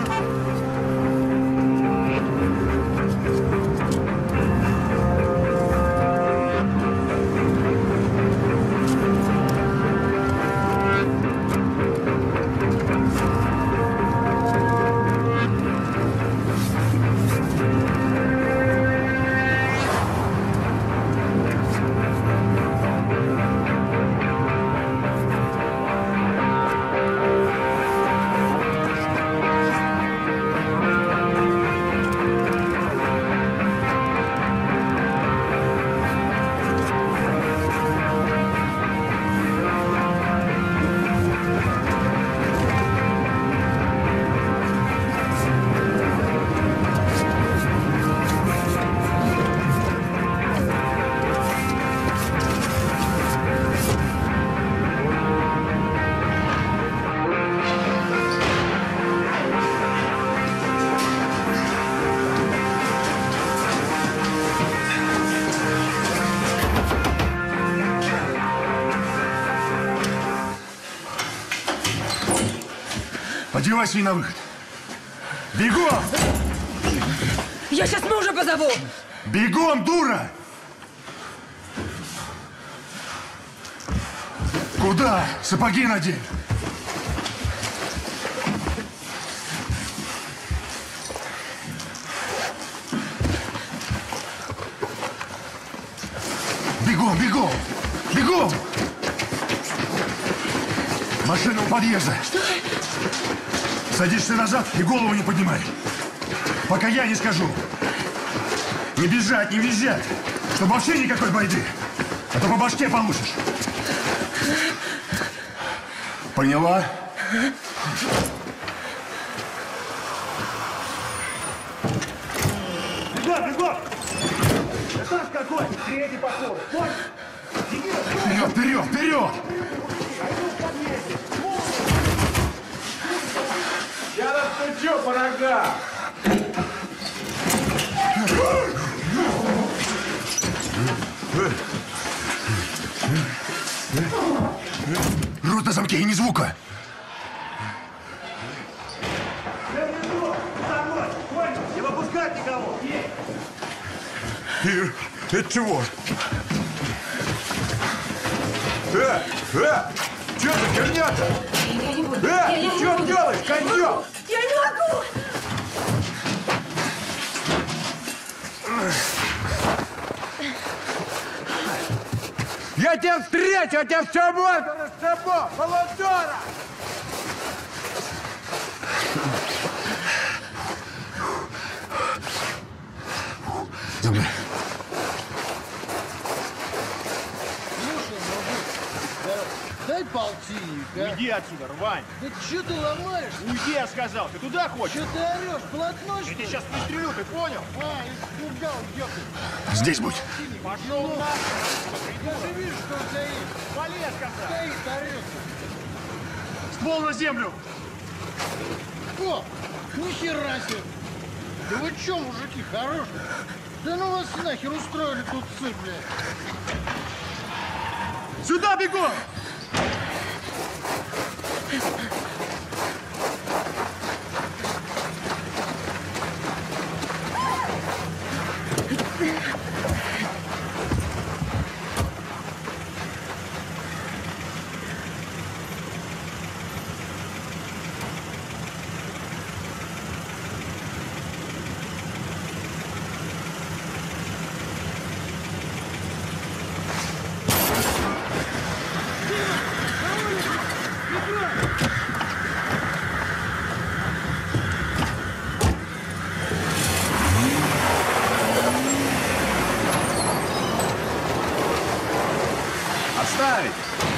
S3: Одевайся и на выход. Бегом!
S8: Я сейчас мужа позову.
S3: Бегом, дура! Куда? Сапоги надень. Бегом, бегом! Бегом! Машина у подъезда.
S8: Что?
S3: Садишься назад и голову не поднимай. Пока я не скажу. Не бежать, не визжать. Чтобы вообще никакой байды. А то по башке получишь. Поняла?
S21: Бегом, бегом! Этаж какой? Третий поход.
S3: Вперед, вперед, вперед!
S21: Я настучу по ногам!
S3: Рот на замке и ни звука.
S21: Не выпускать никого!
S3: Это чего?
S21: Что за херня-то?
S8: Я не буду.
S21: Ты что делаешь, конек?
S8: Я не могу!
S21: Я тебя встречу, я тебя все можно с тобой, Володора!
S3: За мной.
S21: Да, дай полтинник, а?
S1: Уйди отсюда, рвань!
S21: Да что ты ломаешь?
S1: Уйди, я сказал! Ты туда хочешь?
S21: Что ты орешь? Блатной, что
S1: Я
S21: ли?
S1: тебя сейчас пристрелю, ты понял?
S21: Испугал, ёпта.
S18: Здесь будь.
S1: Пошел нахуй!
S21: Я же вижу, что он стоит.
S1: Вали, я сказал!
S21: Стоит, орётся.
S1: Ствол на землю!
S21: О, нихера себе. Да вы чё, мужики, хорошие? Да ну вас нахер устроили тут цирк, блядь.
S1: Сюда бегом!
S6: Отставить!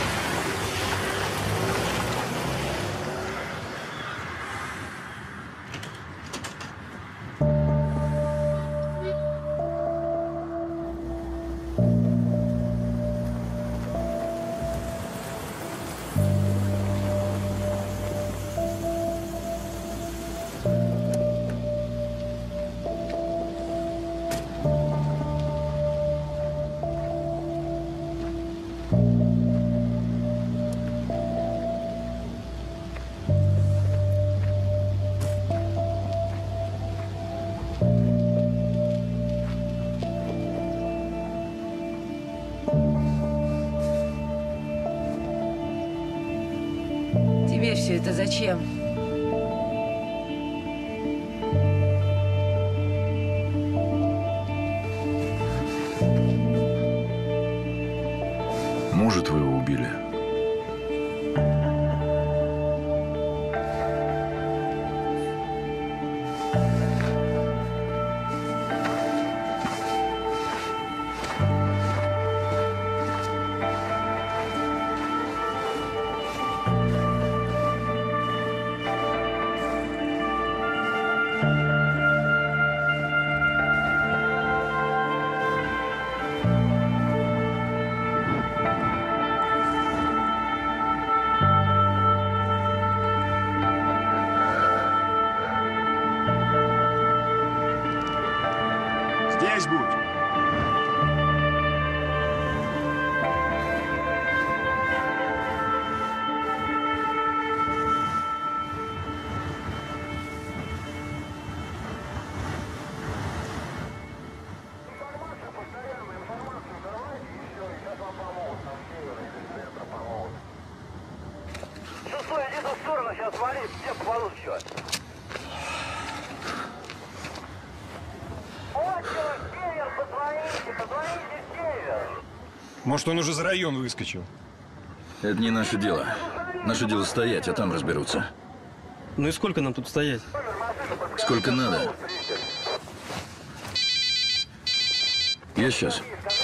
S12: Тебе все это зачем?
S6: Мужа твоего убили.
S1: Здесь будь!
S21: Шестой, иди в сторону, сейчас вали, все попадут еще.
S1: Может, он уже за район выскочил?
S4: Это не наше дело. Наше дело стоять, а там разберутся.
S2: Ну и сколько нам тут стоять?
S4: Сколько надо. Я сейчас.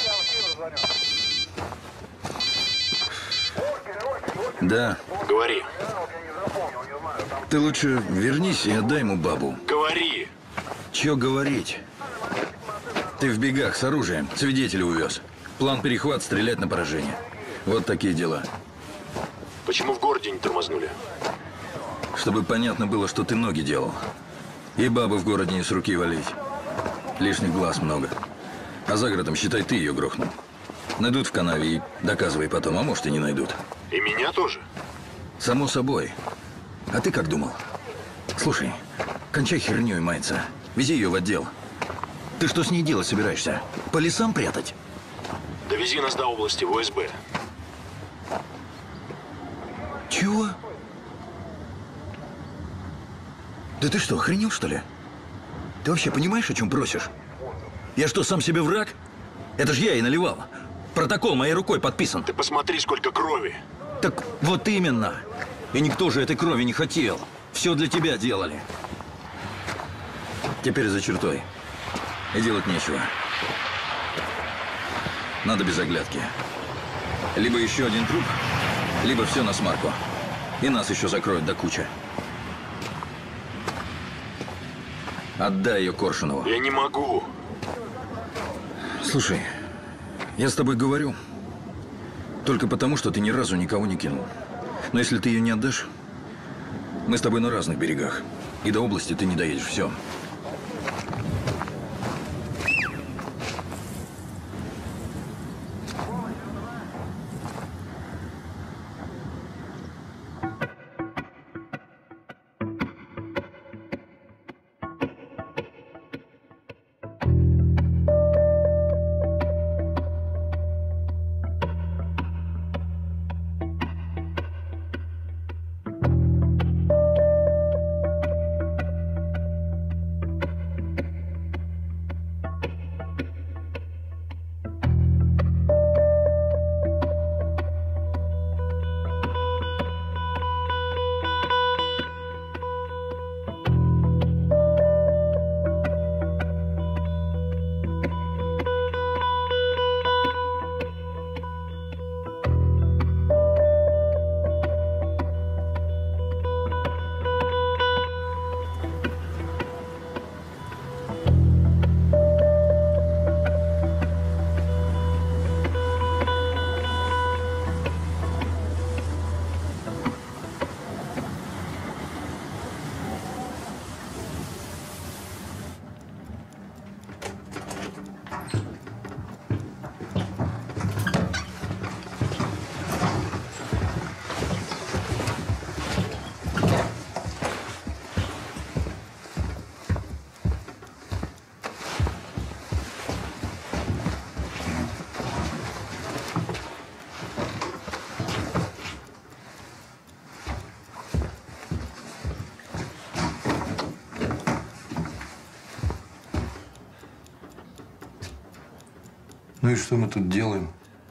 S4: Да.
S6: Говори.
S4: Ты лучше вернись и отдай ему бабу.
S6: Говори.
S4: Чё говорить? Ты в бегах с оружием, свидетеля увез. План перехват, стрелять на поражение. Вот такие дела.
S6: Почему в городе не тормознули?
S4: Чтобы понятно было, что ты ноги делал. И бабы в городе не с руки валить. Лишних глаз много. А за городом, считай, ты ее грохнул. Найдут в канаве и доказывай потом, а может и не найдут.
S6: И меня тоже?
S4: Само собой. А ты как думал? Слушай, кончай хернёй маяться. Вези ее в отдел. Ты что с ней делать собираешься? По лесам прятать?
S6: Довези нас до области, в ОСБ.
S4: Чего? Да ты что, охренел, что ли? Ты вообще понимаешь, о чем просишь? Я что, сам себе враг? Это ж я ей наливал. Протокол моей рукой подписан.
S6: Ты посмотри, сколько крови.
S4: Так вот именно. И никто же этой крови не хотел. Все для тебя делали. Теперь за чертой. И делать нечего. Надо без оглядки. Либо еще один труп, либо все на смарку. И нас еще закроют до кучи. Отдай ее Коршунову.
S6: Я не могу.
S4: Слушай, я с тобой говорю только потому, что ты ни разу никого не кинул. Но если ты ее не отдашь, мы с тобой на разных берегах. И до области ты не доедешь. Все.
S10: Ну и что мы тут делаем?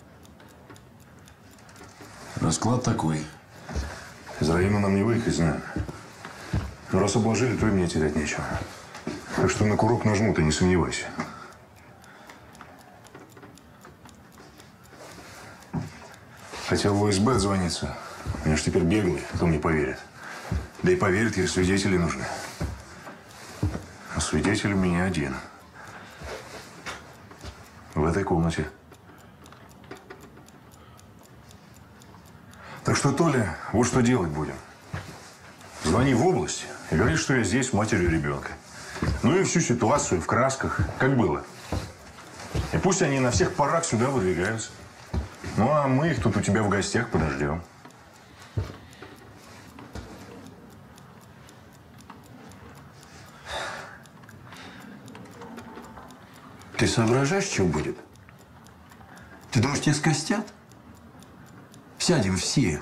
S6: Расклад такой. Из района нам не выехать, знаю. Но раз обложили, то и мне терять нечего. Так что на курок нажму, ты не сомневайся. Хотел в ОСБ отзвониться. Они ж теперь беглые, кто мне поверит. Да и поверит, если свидетели нужны. А свидетель у меня один. В этой комнате. Так что, Толя, вот что делать будем. Звони в область и говори, что я здесь с матерью ребенка. Ну и всю ситуацию в красках, как было. И пусть они на всех парах сюда выдвигаются. Ну, а мы их тут у тебя в гостях подождем.
S10: Ты соображаешь, что будет? Ты думаешь, тебя скостят? Сядем все.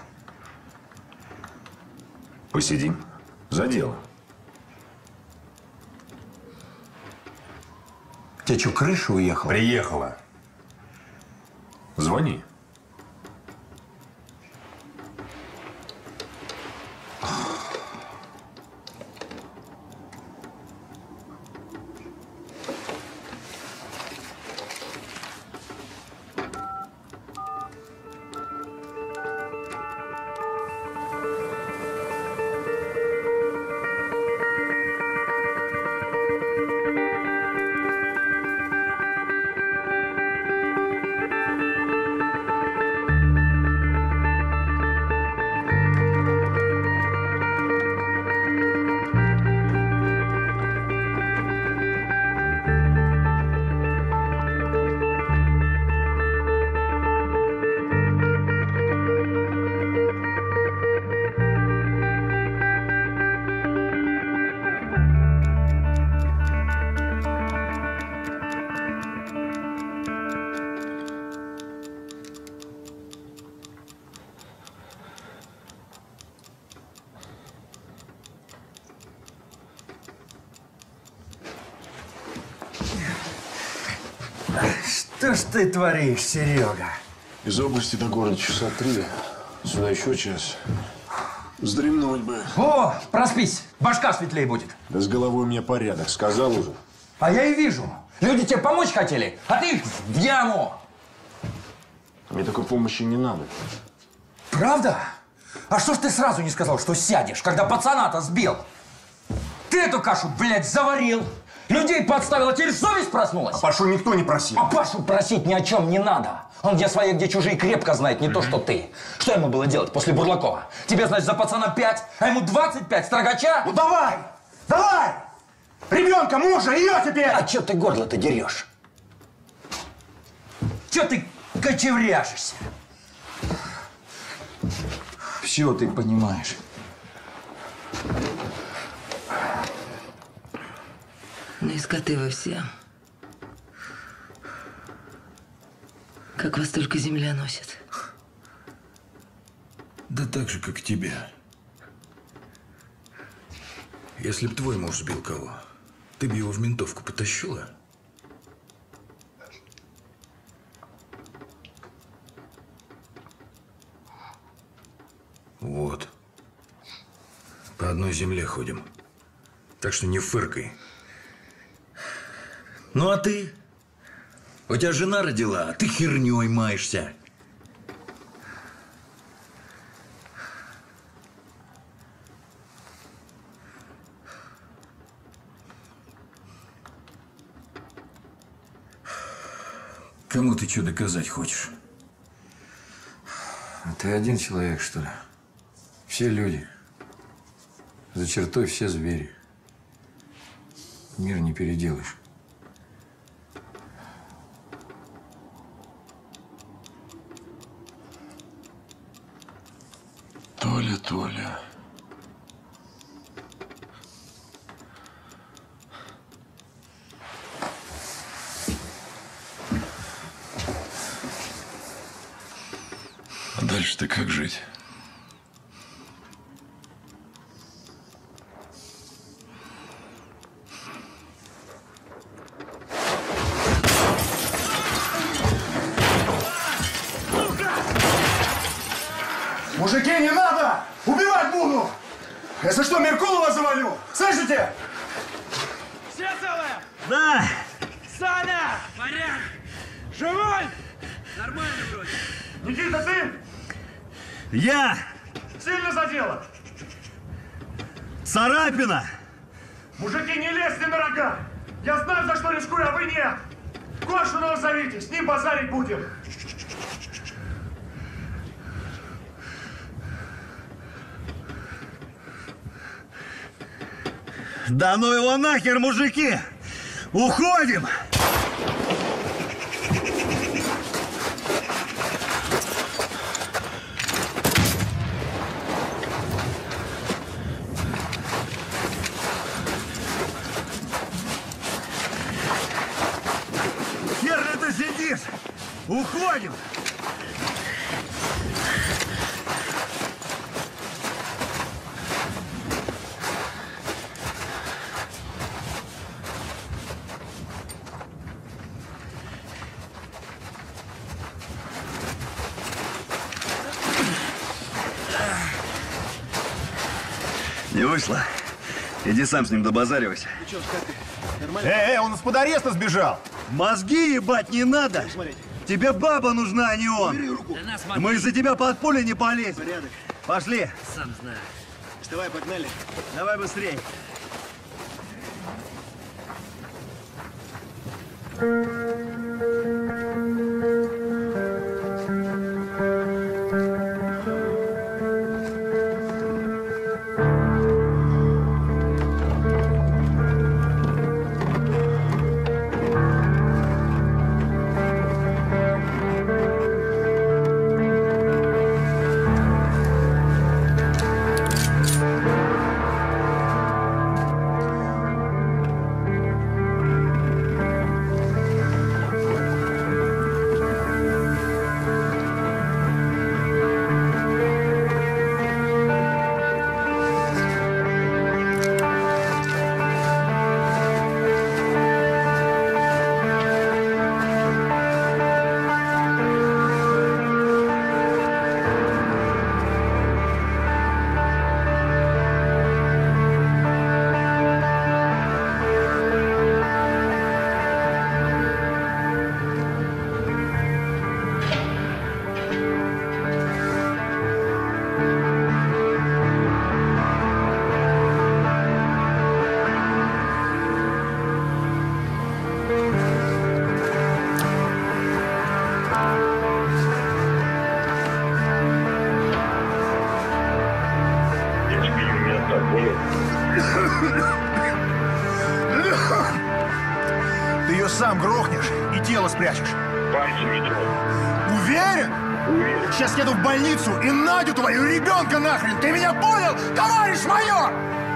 S6: Посидим. За дело.
S10: У тебя что, крыша уехала?
S6: Приехала. Звони.
S13: Что ж ты творишь, Серега?
S6: Из области до города часа 3. Сюда еще час. Вздремнуть бы.
S13: О, проспись, башка светлее будет.
S6: Да с головой у меня порядок, сказал уже.
S13: А я и вижу. Люди тебе помочь хотели, а ты их в яму.
S6: Мне такой помощи не надо.
S13: Правда? А что ж ты сразу не сказал, что сядешь, когда пацана-то сбил? Ты эту кашу, блядь, заварил. Людей подставил, а теперь совесть проснулась?
S3: А Пашу никто не просил.
S13: А Пашу просить ни о чем не надо. Он где свои, где чужие крепко знает, не то, что ты. Что ему было делать после Бурлакова? Тебе, значит, за пацана 5, а ему 25 строгача?
S3: Ну давай! Давай! Ребенка, мужа, ее теперь!
S13: А че ты горло-то дерешь? Че ты кочевряжешься? Все ты понимаешь.
S12: Ну и скоты вы все. Как вас только земля носит.
S4: Да так же, как тебя. Если б твой муж сбил кого, ты бы его в ментовку потащила? Вот. По одной земле ходим. Так что не фыркай. Ну а ты? У тебя жена родила, а ты херней маешься. Кому ты что доказать хочешь?
S9: Ты один человек, что ли? Все люди. За чертой все звери. Мир не переделаешь.
S4: Толя, Толя. А дальше-то как жить?
S3: Мужики, не надо! Убивать буду! Если что, Меркулова завалю! Слышите?
S21: Все целые? Да! Саня! Порядок! Живой? Нормально вроде. Никита, ты? Я! Сильно задело? Царапина! Мужики, не лезьте на рога! Я знаю, за что рискую, а вы нет! Коршунова зовите, с ним базарить будем! Да ну его нахер, мужики! Уходим! Хер ли ты сидишь? Уходим! Не вышло. Иди сам с ним добазаривайся.
S1: Он из-под ареста сбежал.
S21: Мозги ебать не надо. Тебе баба нужна, а не он. Мы из-за тебя под пули не полезем. Пошли.
S22: Сам знаю.
S21: Давай, погнали. Давай быстрей.
S3: сам грохнешь и тело спрячешь. Уверен? Уверен. Сейчас еду в больницу и Надю твою ребенка нахрен! Ты меня понял, товарищ майор?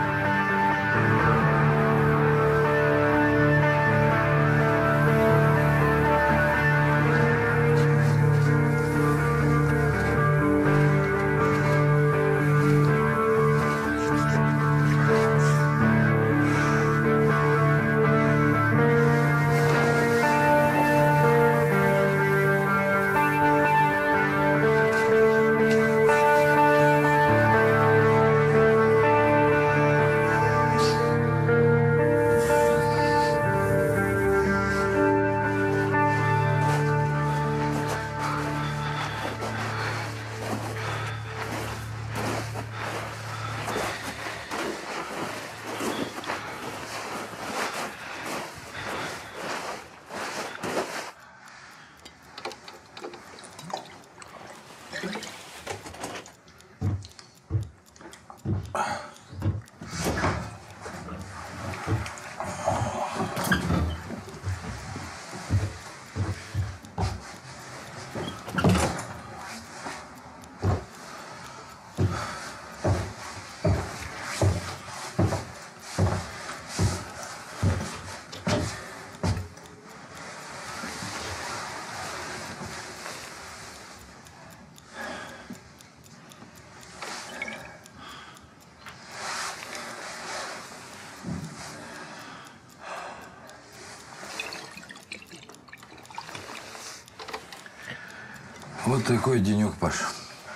S4: Вот такой денек, Паш.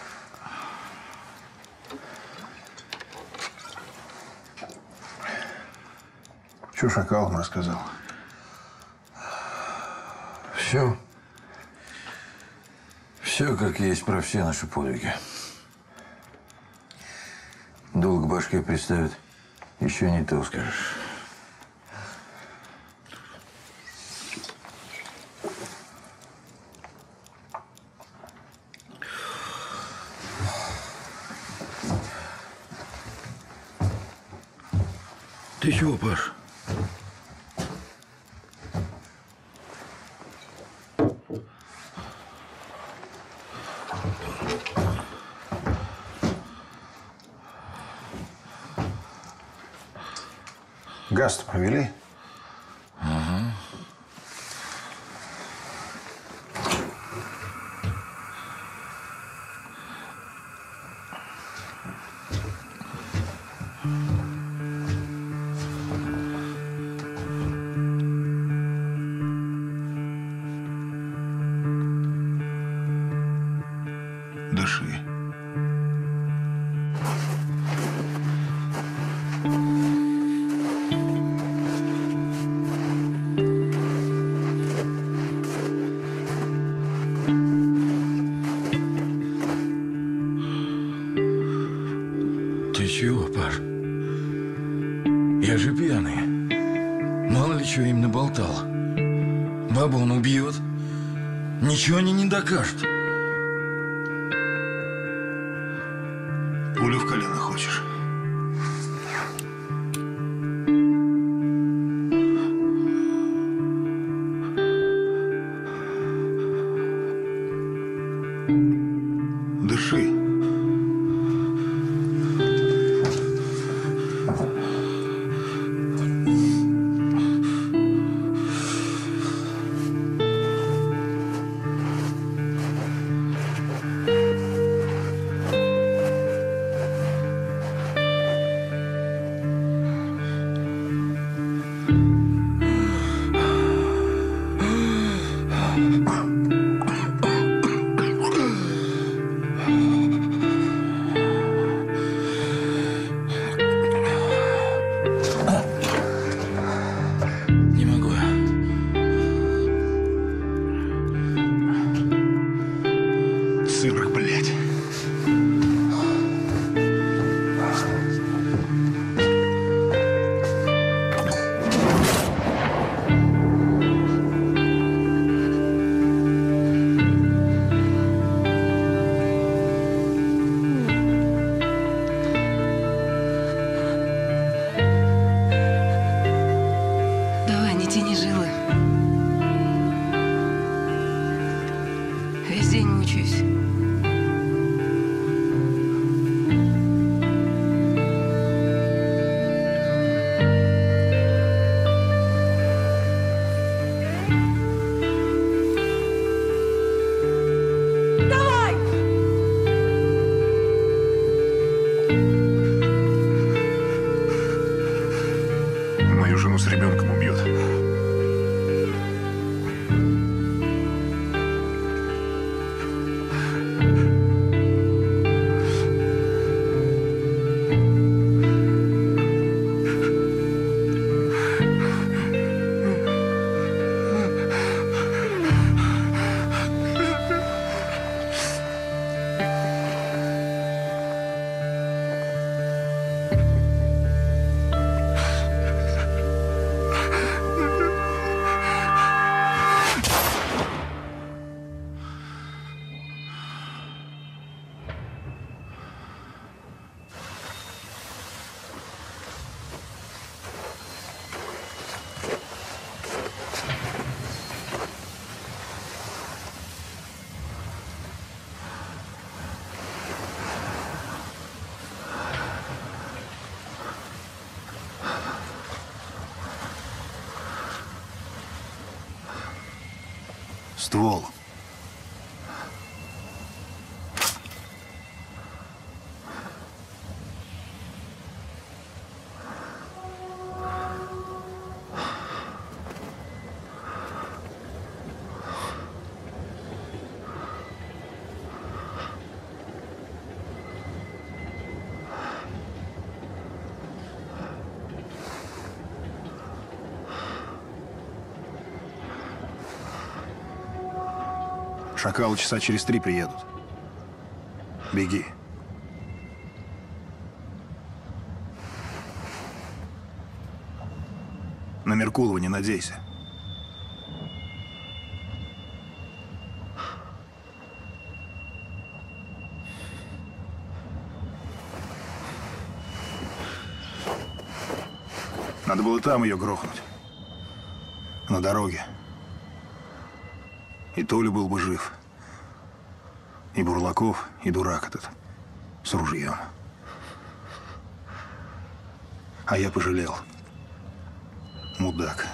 S1: Что Шакалов рассказал?
S4: Все. Все как есть про все наши подвиги. Долг башке представит, еще не то скажешь. Ты чего, Паш?
S1: Газ-то провели?
S4: Ага.
S1: Дыши.
S4: Ты чего, Паш? Я же пьяный. Мало ли чего им наболтал. Бабу он убьет. Ничего они не докажут.
S1: Пулю в колено хочешь? Дыши.
S12: весь день мучаюсь.
S8: Давай!
S6: Мою жену с ребенком убьет. Ствол. Шакалы часа через 3 приедут. Беги. На Меркулова не надейся. Надо было там ее грохнуть. На дороге. И Толя был бы жив. И Бурлаков, и дурак этот. С ружьем. А я пожалел. Мудак.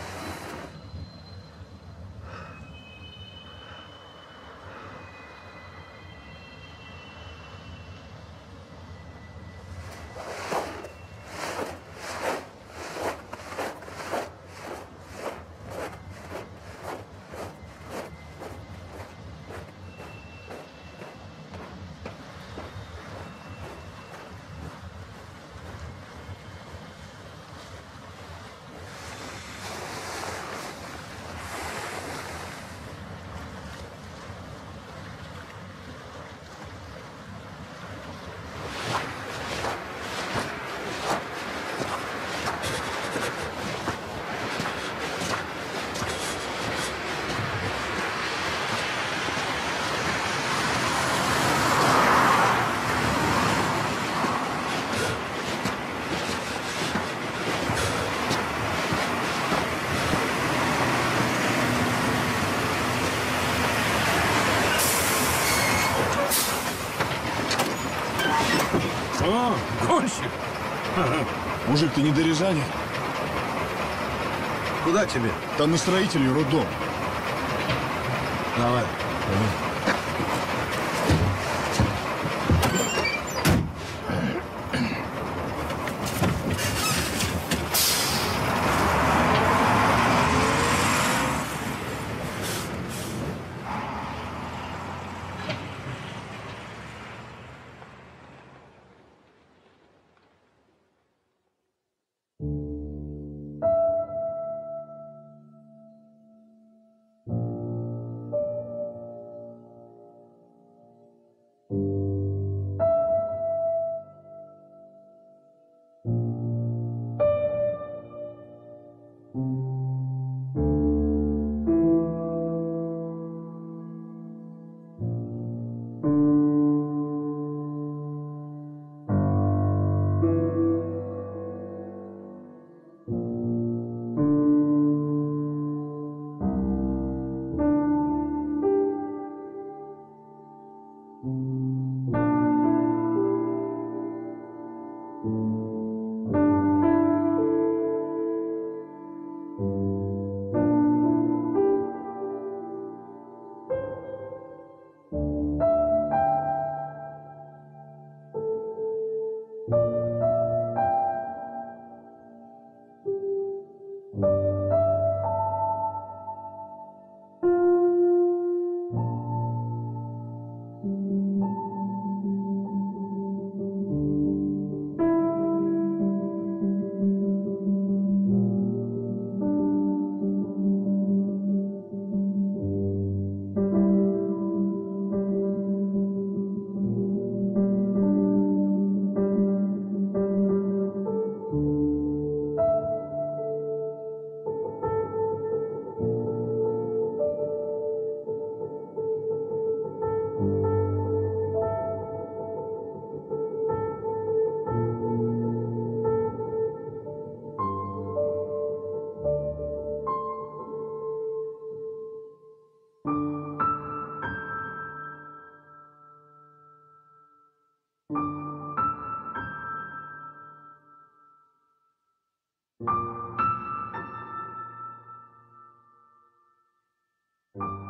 S21: О, гонщик! Мужик, ты не до Рязани? Куда тебе? Там на строителей роддом. Давай. Thank you.